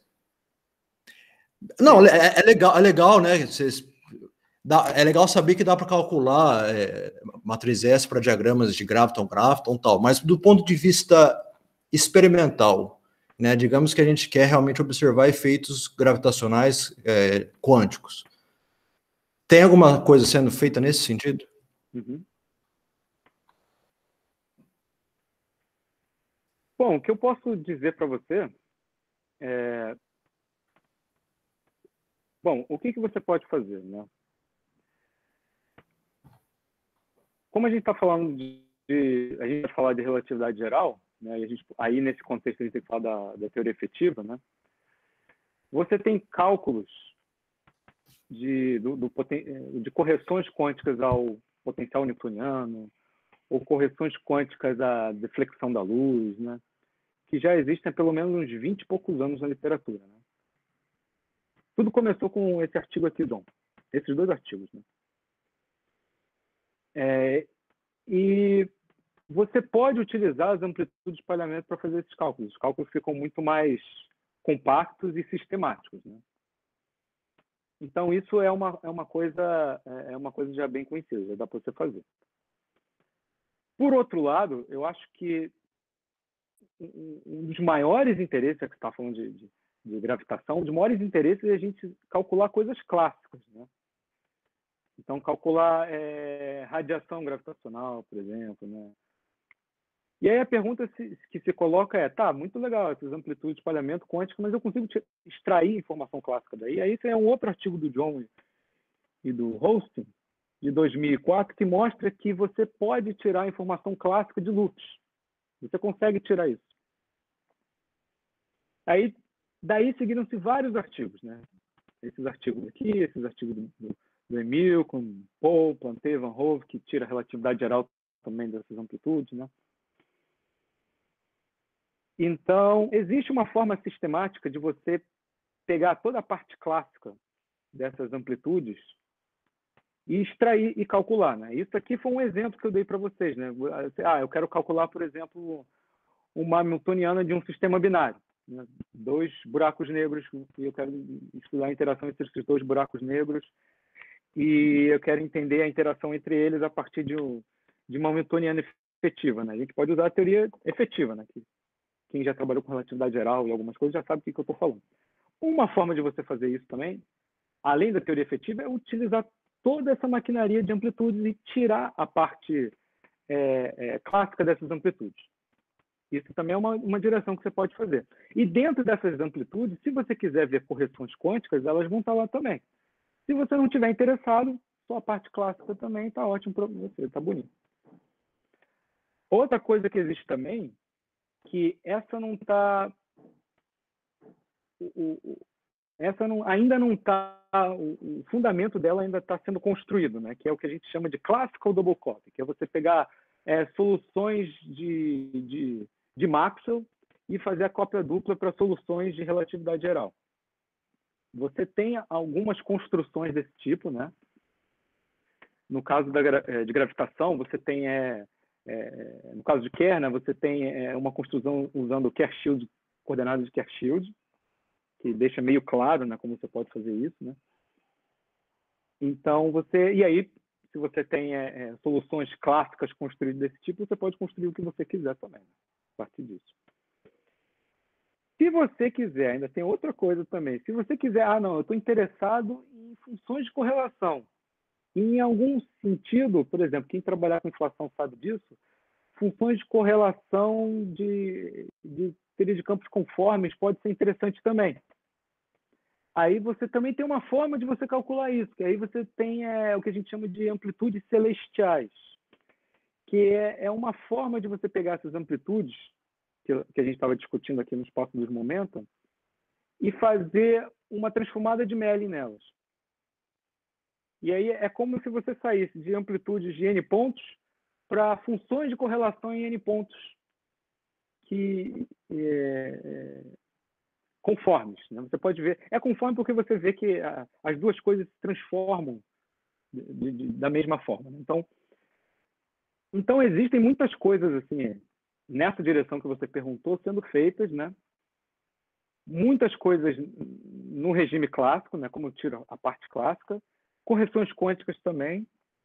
[SPEAKER 5] Não, é, é legal, é legal, né? Vocês, dá, é legal saber que dá para calcular é, matriz S para diagramas de graviton-graviton e tal, mas do ponto de vista experimental, né? Digamos que a gente quer realmente observar efeitos gravitacionais é, quânticos. Tem alguma coisa sendo feita nesse sentido?
[SPEAKER 2] Uhum. Bom, o que eu posso dizer para você é... Bom, o que, que você pode fazer, né? Como a gente está falando de, de... A gente vai falar de relatividade geral, né? E a gente, aí, nesse contexto, a gente tem que falar da, da teoria efetiva, né? Você tem cálculos de, do, do poten... de correções quânticas ao potencial newtoniano, ou correções quânticas à deflexão da luz, né? Que já existem há pelo menos uns vinte e poucos anos na literatura. Né? Tudo começou com esse artigo aqui, Dom. Esses dois artigos. Né? É, e você pode utilizar as amplitudes de espalhamento para fazer esses cálculos. Os cálculos ficam muito mais compactos e sistemáticos. Né? Então, isso é uma, é, uma coisa, é uma coisa já bem conhecida, já dá para você fazer. Por outro lado, eu acho que um dos maiores interesses, é que você está falando de, de, de gravitação, um dos maiores interesses é a gente calcular coisas clássicas. Né? Então, calcular é, radiação gravitacional, por exemplo. Né? E aí a pergunta se, que se coloca é, tá, muito legal essas amplitudes de espalhamento quântico, mas eu consigo extrair informação clássica daí? Aí isso é um outro artigo do John e do Hostin, de dois mil e quatro, que mostra que você pode tirar informação clássica de loops. Você consegue tirar isso. Aí, daí seguiram-se vários artigos, né? Esses artigos aqui, esses artigos do, do, do Emil, com Paul, Planté, Van Hove, que tira a relatividade geral também dessas amplitudes, né? Então, existe uma forma sistemática de você pegar toda a parte clássica dessas amplitudes e extrair e calcular, né? Isso aqui foi um exemplo que eu dei para vocês, né? Ah, eu quero calcular, por exemplo, uma hamiltoniana de um sistema binário. Né? Dois buracos negros, e eu quero estudar a interação entre esses dois buracos negros, e eu quero entender a interação entre eles a partir de, um, de uma hamiltoniana efetiva. Né? A gente pode usar a teoria efetiva, né? Que quem já trabalhou com relatividade geral e algumas coisas já sabe o que, que eu estou falando. Uma forma de você fazer isso também, além da teoria efetiva, é utilizar toda essa maquinaria de amplitudes e tirar a parte é, é, clássica dessas amplitudes. Isso também é uma, uma direção que você pode fazer. E dentro dessas amplitudes, se você quiser ver correções quânticas, elas vão estar lá também. Se você não estiver interessado, só a parte clássica também está ótimo para você, está bonito. Outra coisa que existe também, que essa não está... Essa não, ainda não está... O, o fundamento dela ainda está sendo construído, né? Que é o que a gente chama de Classical Double Copy, que é você pegar é, soluções de, de, de Maxwell e fazer a cópia dupla para soluções de relatividade geral. Você tem algumas construções desse tipo, né? No caso da, de gravitação, você tem, é, é, no caso de Kerr, né, você tem é, uma construção usando o Kerr-Shield, coordenadas de Kerr-Shield, que deixa meio claro, né, como você pode fazer isso, né? Então, você... E aí, se você tem é, é, soluções clássicas construídas desse tipo, você pode construir o que você quiser também, né, a partir disso. Se você quiser, ainda tem outra coisa também. Se você quiser, ah, não, eu estou interessado em funções de correlação. Em algum sentido, por exemplo, quem trabalhar com inflação sabe disso, funções de correlação de, de teoria de campos conformes pode ser interessante também. Aí você também tem uma forma de você calcular isso, que aí você tem é, o que a gente chama de amplitudes celestiais, que é, é uma forma de você pegar essas amplitudes que, que a gente estava discutindo aqui no espaço dos momentos e fazer uma transformada de Mellin nelas. E aí é como se você saísse de amplitudes de n pontos para funções de correlação em n pontos que é, é, conformes, né? Você pode ver, é conforme porque você vê que a, as duas coisas se transformam de, de, da mesma forma, né? Então, então existem muitas coisas assim nessa direção que você perguntou sendo feitas, né? Muitas coisas no regime clássico, né? Como eu tiro a parte clássica, correções quânticas também,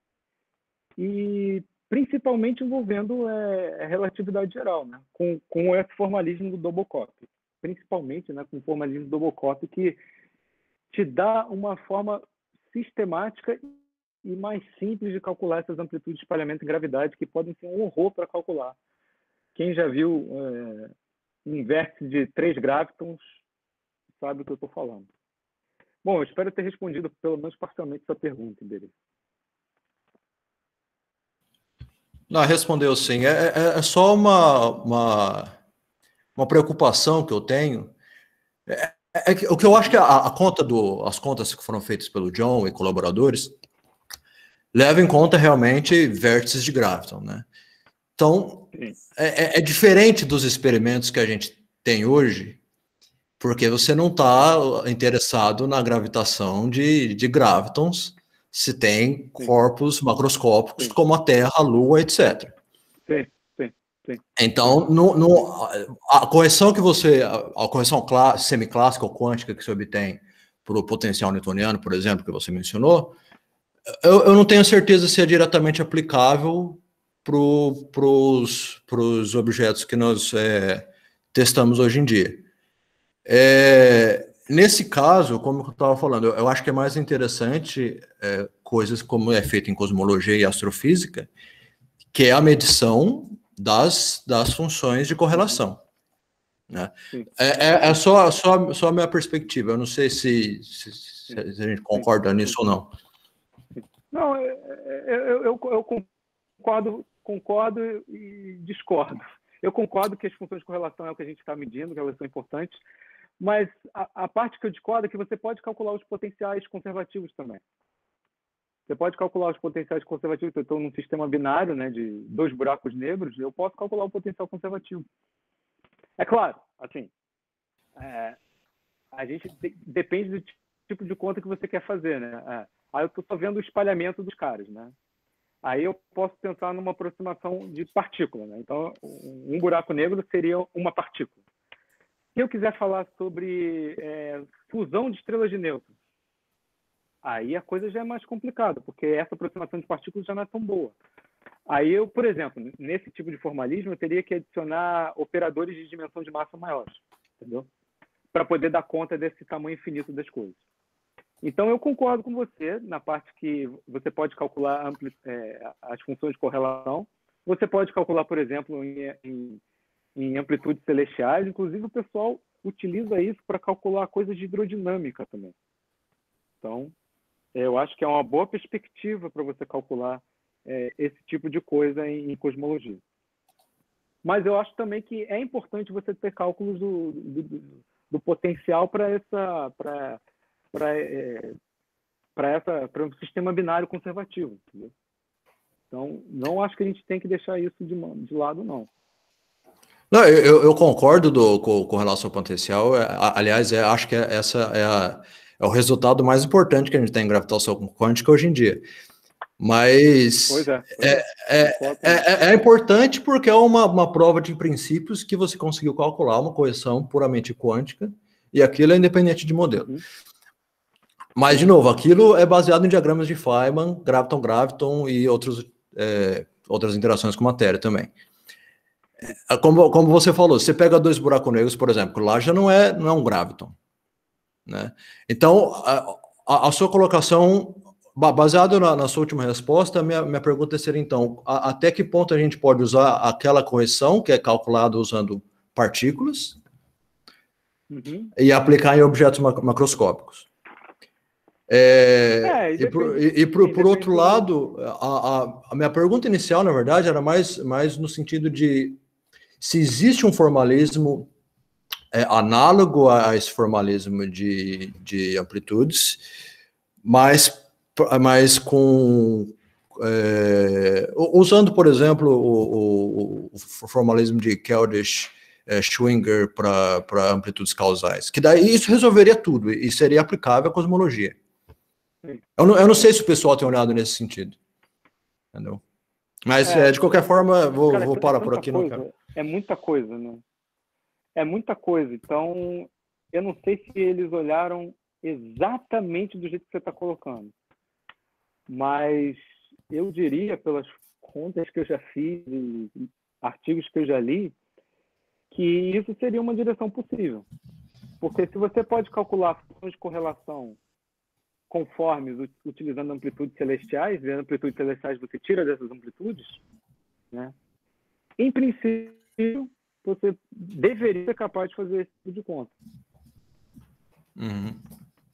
[SPEAKER 2] e principalmente envolvendo é, a relatividade geral, né? com, com esse formalismo do double copy, principalmente, né, com o formalismo do double copy, que te dá uma forma sistemática e mais simples de calcular essas amplitudes de espalhamento e gravidade, que podem ser um horror para calcular. Quem já viu é, um vértice de três gravitons sabe o que eu estou falando. Bom, eu espero ter respondido pelo menos parcialmente essa pergunta dele.
[SPEAKER 5] Não, respondeu sim. É, é, é só uma, uma, uma preocupação que eu tenho. É, é que, o que eu acho que a, a conta do, as contas que foram feitas pelo John e colaboradores levam em conta realmente vértices de graviton, né? Então, é, é diferente dos experimentos que a gente tem hoje, porque você não está interessado na gravitação de, de gravitons, se tem corpos sim. macroscópicos sim. como a Terra, a Lua, etcétera.
[SPEAKER 2] Sim, sim, sim.
[SPEAKER 5] Então, no, no, a correção que você, a correção semiclássica ou quântica que você obtém para o potencial newtoniano, por exemplo, que você mencionou, eu, eu não tenho certeza se é diretamente aplicável para os objetos que nós é, testamos hoje em dia. É, nesse caso, como eu estava falando, eu, eu acho que é mais interessante é, coisas como é feito em cosmologia e astrofísica, que é a medição das, das funções de correlação. Né? É, é, é só, só, só a minha perspectiva, eu não sei se, se, se a gente concorda nisso ou não.
[SPEAKER 2] Não, eu, eu, eu, eu concordo, concordo e discordo. Eu concordo que as funções de correlação é o que a gente está medindo, que elas são importantes, mas a, a parte que eu discordo é que você pode calcular os potenciais conservativos também. Você pode calcular os potenciais conservativos. Eu estou num sistema binário, né, de dois buracos negros, eu posso calcular o potencial conservativo. É claro, assim, é, a gente de, depende do tipo de conta que você quer fazer, né? É, aí eu estou só vendo o espalhamento dos caras, né? Aí eu posso pensar numa aproximação de partícula, né? Então, um buraco negro seria uma partícula. Se eu quiser falar sobre é, fusão de estrelas de nêutrons, aí a coisa já é mais complicada, porque essa aproximação de partículas já não é tão boa. Aí eu, por exemplo, nesse tipo de formalismo, eu teria que adicionar operadores de dimensão de massa maiores, entendeu? Para poder dar conta desse tamanho infinito das coisas. Então, eu concordo com você na parte que você pode calcular ampli, é, as funções de correlação. Você pode calcular, por exemplo, em, em, em amplitudes celestiais. Inclusive, o pessoal utiliza isso para calcular coisas de hidrodinâmica também. Então, eu acho que é uma boa perspectiva para você calcular é, esse tipo de coisa em, em cosmologia. Mas eu acho também que é importante você ter cálculos do, do, do, do potencial para essa para para é, para essa para um sistema binário conservativo, entendeu? Então, não acho que a gente tem que deixar isso de, de lado, não.
[SPEAKER 5] Não, eu, eu concordo do, com, com relação ao potencial. É, aliás, é, acho que é, essa é, a, é o resultado mais importante que a gente tem em gravitação quântica hoje em dia. Mas
[SPEAKER 2] pois é, pois
[SPEAKER 5] é, é, é, é, é importante porque é uma, uma prova de princípios que você conseguiu calcular uma correção puramente quântica, e aquilo é independente de modelo. Uhum. Mas, de novo, aquilo é baseado em diagramas de Feynman, graviton-graviton e outros, é, outras interações com matéria também. Como, como você falou, você pega dois buracos negros, por exemplo, lá já não é, não é um graviton, né? Então, a, a, a sua colocação, baseado na, na sua última resposta, a minha, minha pergunta seria, então, a, até que ponto a gente pode usar aquela correção, que é calculada usando partículas, uhum, e aplicar em objetos macroscópicos? É, é, e por, e, e por, por outro lado, a, a, a minha pergunta inicial, na verdade, era mais, mais no sentido de se existe um formalismo é, análogo a esse formalismo de, de amplitudes, mas, mas com é, usando, por exemplo, o, o, o formalismo de Keldysh é, Schwinger para amplitudes causais, que daí isso resolveria tudo e seria aplicável à cosmologia. Eu não, eu não sei se o pessoal tem olhado nesse sentido, entendeu? Mas, é, de qualquer forma, vou,
[SPEAKER 2] cara,
[SPEAKER 5] vou parar
[SPEAKER 2] é
[SPEAKER 5] por aqui.
[SPEAKER 2] Coisa,
[SPEAKER 5] não quero.
[SPEAKER 2] É muita coisa, né? É muita coisa. Então, eu não sei se eles olharam exatamente do jeito que você está colocando. Mas eu diria, pelas contas que eu já fiz e artigos que eu já li, que isso seria uma direção possível. Porque se você pode calcular funções de correlação conformes utilizando amplitudes celestiais, e as amplitudes celestiais você tira dessas amplitudes, né? Em princípio, você deveria ser capaz de fazer esse tipo de conta.
[SPEAKER 5] Uhum.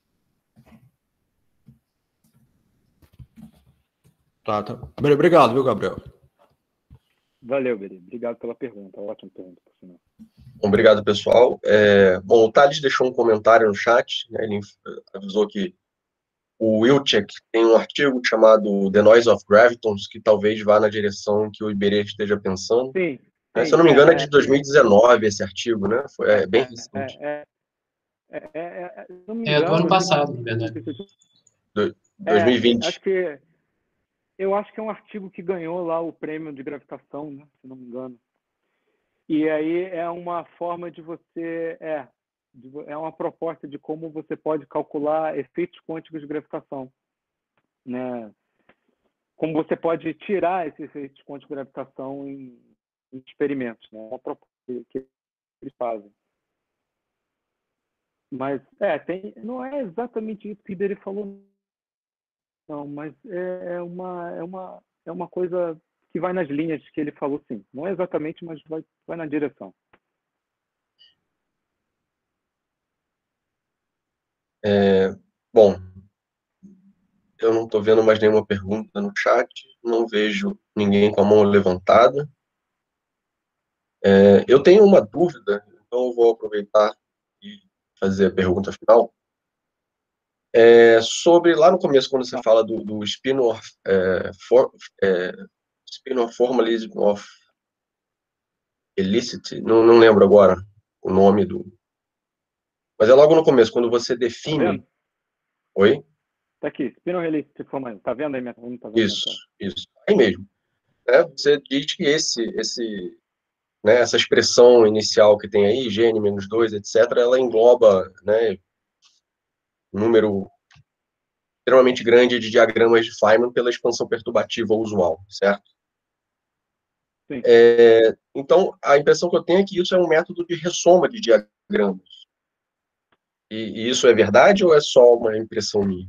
[SPEAKER 5] Tá, tá. Obrigado, viu, Gabriel?
[SPEAKER 2] Valeu, Beri. Obrigado pela pergunta. Ótima pergunta, por sinal.
[SPEAKER 1] Obrigado, pessoal. É, bom, o Thales deixou um comentário no chat, né? Ele avisou que o Wilczek tem um artigo chamado The Noise of Gravitons, que talvez vá na direção que o Iberê esteja pensando.
[SPEAKER 2] Sim,
[SPEAKER 1] Né?
[SPEAKER 2] sim,
[SPEAKER 1] Se eu não me engano, é,
[SPEAKER 2] é,
[SPEAKER 1] de dois mil e dezenove esse artigo, né? Foi, é, é bem recente.
[SPEAKER 2] É, é, é, é, não me
[SPEAKER 6] é
[SPEAKER 2] engano,
[SPEAKER 6] do ano
[SPEAKER 2] eu
[SPEAKER 6] passado,
[SPEAKER 2] não,
[SPEAKER 6] na verdade.
[SPEAKER 1] Do, dois mil e vinte.
[SPEAKER 2] É, acho que, eu acho que é um artigo que ganhou lá o prêmio de gravitação, né? Se não me engano. E aí é uma forma de você... É, é uma proposta de como você pode calcular efeitos quânticos de gravitação, né? Como você pode tirar esses efeitos quânticos de gravitação em, em experimentos, né? É uma proposta que eles fazem. Mas, é, tem, não é exatamente isso que o Iberê falou, não, mas é, é, uma, é, uma, é uma coisa que vai nas linhas que ele falou, sim. Não é exatamente, mas vai, vai na direção.
[SPEAKER 1] É, bom, eu não estou vendo mais nenhuma pergunta no chat, não vejo ninguém com a mão levantada. É, eu tenho uma dúvida, então eu vou aproveitar e fazer a pergunta final. É, sobre, lá no começo, quando você fala do, do spin-off é, for, é, spin-off formalism of helicity, não, não lembro agora o nome do... Mas é logo no começo, quando você define...
[SPEAKER 2] Tá
[SPEAKER 1] Oi?
[SPEAKER 2] Tá aqui, spin-off helicity formalism. Tá vendo aí minha pergunta? Tá vendo
[SPEAKER 1] Isso, isso. Aí mesmo. É, você diz que esse, esse, né, essa expressão inicial que tem aí, G menos dois, etcétera, ela engloba, né, um número extremamente grande de diagramas de Feynman pela expansão perturbativa usual, certo?
[SPEAKER 2] Sim.
[SPEAKER 1] É, então, a impressão que eu tenho é que isso é um método de ressoma de diagramas. E, e isso é verdade ou é só uma impressão minha?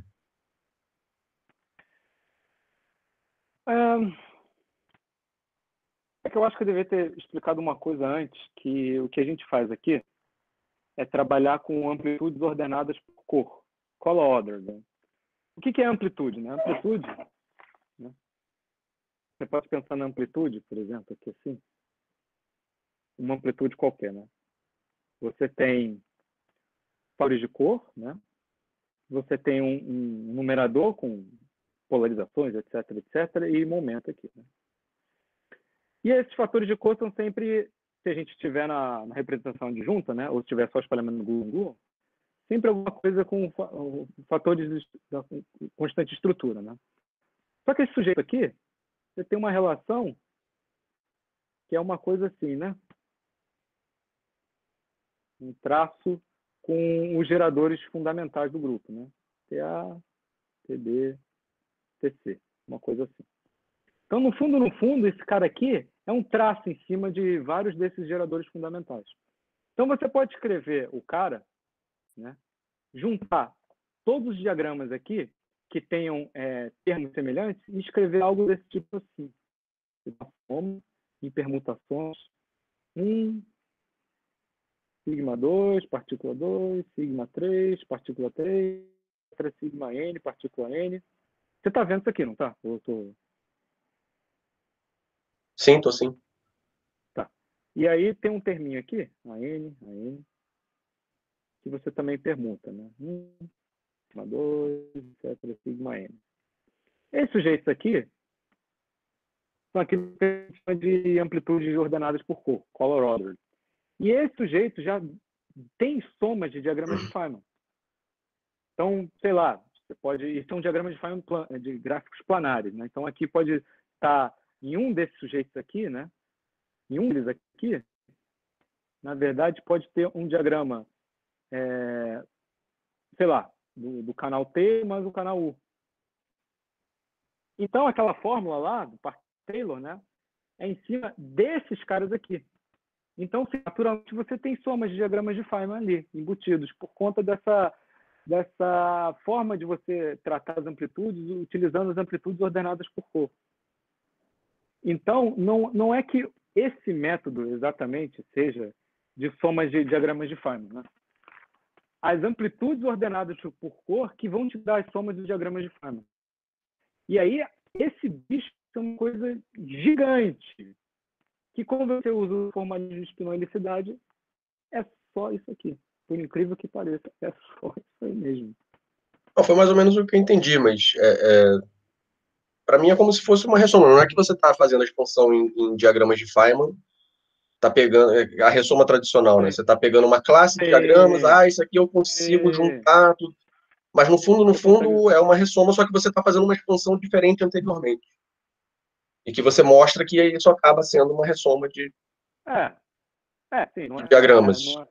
[SPEAKER 2] É que eu acho que eu devia ter explicado uma coisa antes, que o que a gente faz aqui é trabalhar com amplitudes ordenadas por cor, color order. Né? O que é amplitude? Né? Amplitude, né? Você pode pensar na amplitude, por exemplo, aqui assim. uma amplitude qualquer, né? Você tem fatores de cor, né? Você tem um, um numerador com polarizações, etc, etc, e momento aqui, né? E esses fatores de cor são sempre, se a gente estiver na, na representação adjunta, né? Ou se tiver só espalhamento no Google, sempre alguma coisa com fatores da constante estrutura, né? Só que esse sujeito aqui, você tem uma relação que é uma coisa assim, né? Um traço com os geradores fundamentais do grupo, né? T A, T B, T C, uma coisa assim. Então, no fundo, no fundo, esse cara aqui é um traço em cima de vários desses geradores fundamentais. Então, você pode escrever o cara, né? Juntar todos os diagramas aqui que tenham é, termos semelhantes e escrever algo desse tipo assim. Em permutações, um, sigma dois, partícula dois, sigma três, partícula três, sigma n, partícula n. Você está vendo isso aqui, não está? Eu tô...
[SPEAKER 1] Sim, tô sim.
[SPEAKER 2] Tá. E aí tem um terminho aqui, a n, a n, que você também permuta, né? um, sigma dois, etcétera, sigma n. Esses sujeitos aqui são aquilo que a gente chama de amplitudes ordenadas por cor, color ordered. E esse sujeito já tem somas de diagramas de Feynman. Então, sei lá, você pode... Isso é um diagrama de Feynman de gráficos planares, né? Então, aqui pode estar em um desses sujeitos aqui, né? Em um deles aqui, na verdade, pode ter um diagrama, é, sei lá, do, do canal T mais o canal U. Então, aquela fórmula lá, do Park Taylor, né? É em cima desses caras aqui. Então, naturalmente, você tem somas de diagramas de Feynman ali, embutidos, por conta dessa, dessa forma de você tratar as amplitudes, utilizando as amplitudes ordenadas por cor. Então, não, não é que esse método, exatamente, seja de somas de diagramas de Feynman, né? As amplitudes ordenadas por cor que vão te dar as somas dos diagramas de Feynman. E aí, esse bicho é uma coisa gigante, que quando você usa o formalismo de espinoelicidade, é só isso aqui. Por incrível que pareça, é só isso aí mesmo.
[SPEAKER 1] Não, foi mais ou menos o que eu entendi, mas é, é, para mim é como se fosse uma ressoma. Não é que você está fazendo a expansão em, em diagramas de Feynman, tá pegando a ressoma tradicional, né? Você está pegando uma classe de diagramas, ah, isso aqui eu consigo juntar tudo. Mas no fundo, no fundo, é uma ressoma, só que você está fazendo uma expansão diferente anteriormente. E que você mostra que isso acaba sendo uma ressoma de,
[SPEAKER 2] é, é, sim, não é,
[SPEAKER 1] de diagramas.
[SPEAKER 2] É, não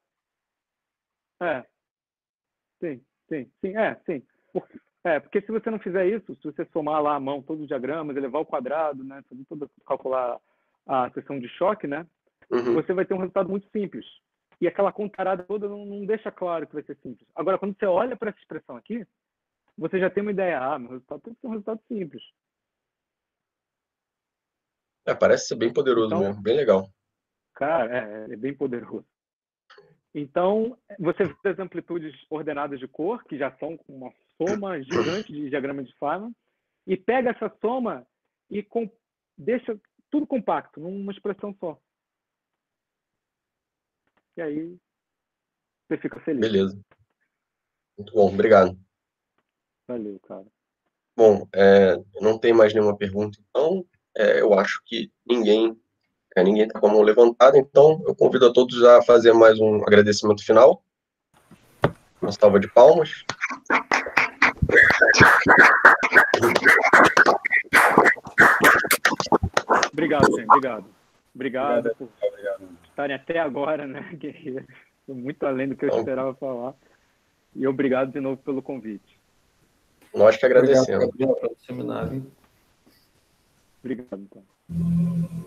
[SPEAKER 2] é, é, sim, sim, sim, é, sim. Porque, é, porque se você não fizer isso, se você somar lá à mão todos os diagramas, elevar o quadrado, né, fazer todo, calcular a seção de choque, né, uhum. Você vai ter um resultado muito simples. E aquela contarada toda não, não deixa claro que vai ser simples. Agora, quando você olha para essa expressão aqui, você já tem uma ideia. Ah, meu resultado tem que ser um resultado simples.
[SPEAKER 1] É, parece ser bem poderoso então, mesmo, bem legal.
[SPEAKER 2] Cara, é, é bem poderoso. Então, você vê as amplitudes ordenadas de cor, que já são uma soma gigante de diagrama de Feynman, e pega essa soma e com, deixa tudo compacto, numa expressão só. E aí, você fica feliz.
[SPEAKER 1] Beleza. Muito bom, obrigado.
[SPEAKER 2] Valeu, cara.
[SPEAKER 1] Bom, é, não tem mais nenhuma pergunta, então é, eu acho que ninguém é, ninguém está com a mão levantada, então eu convido a todos a fazer mais um agradecimento final. Uma salva de palmas.
[SPEAKER 2] Obrigado, gente. Obrigado. Obrigado, obrigado por obrigado. estarem até agora, né, guerreiro? Muito além do que eu esperava falar. E obrigado de novo pelo convite.
[SPEAKER 1] Nós que agradecemos.
[SPEAKER 5] Obrigado, Gabriel, pelo seminário.
[SPEAKER 2] Obrigado, então.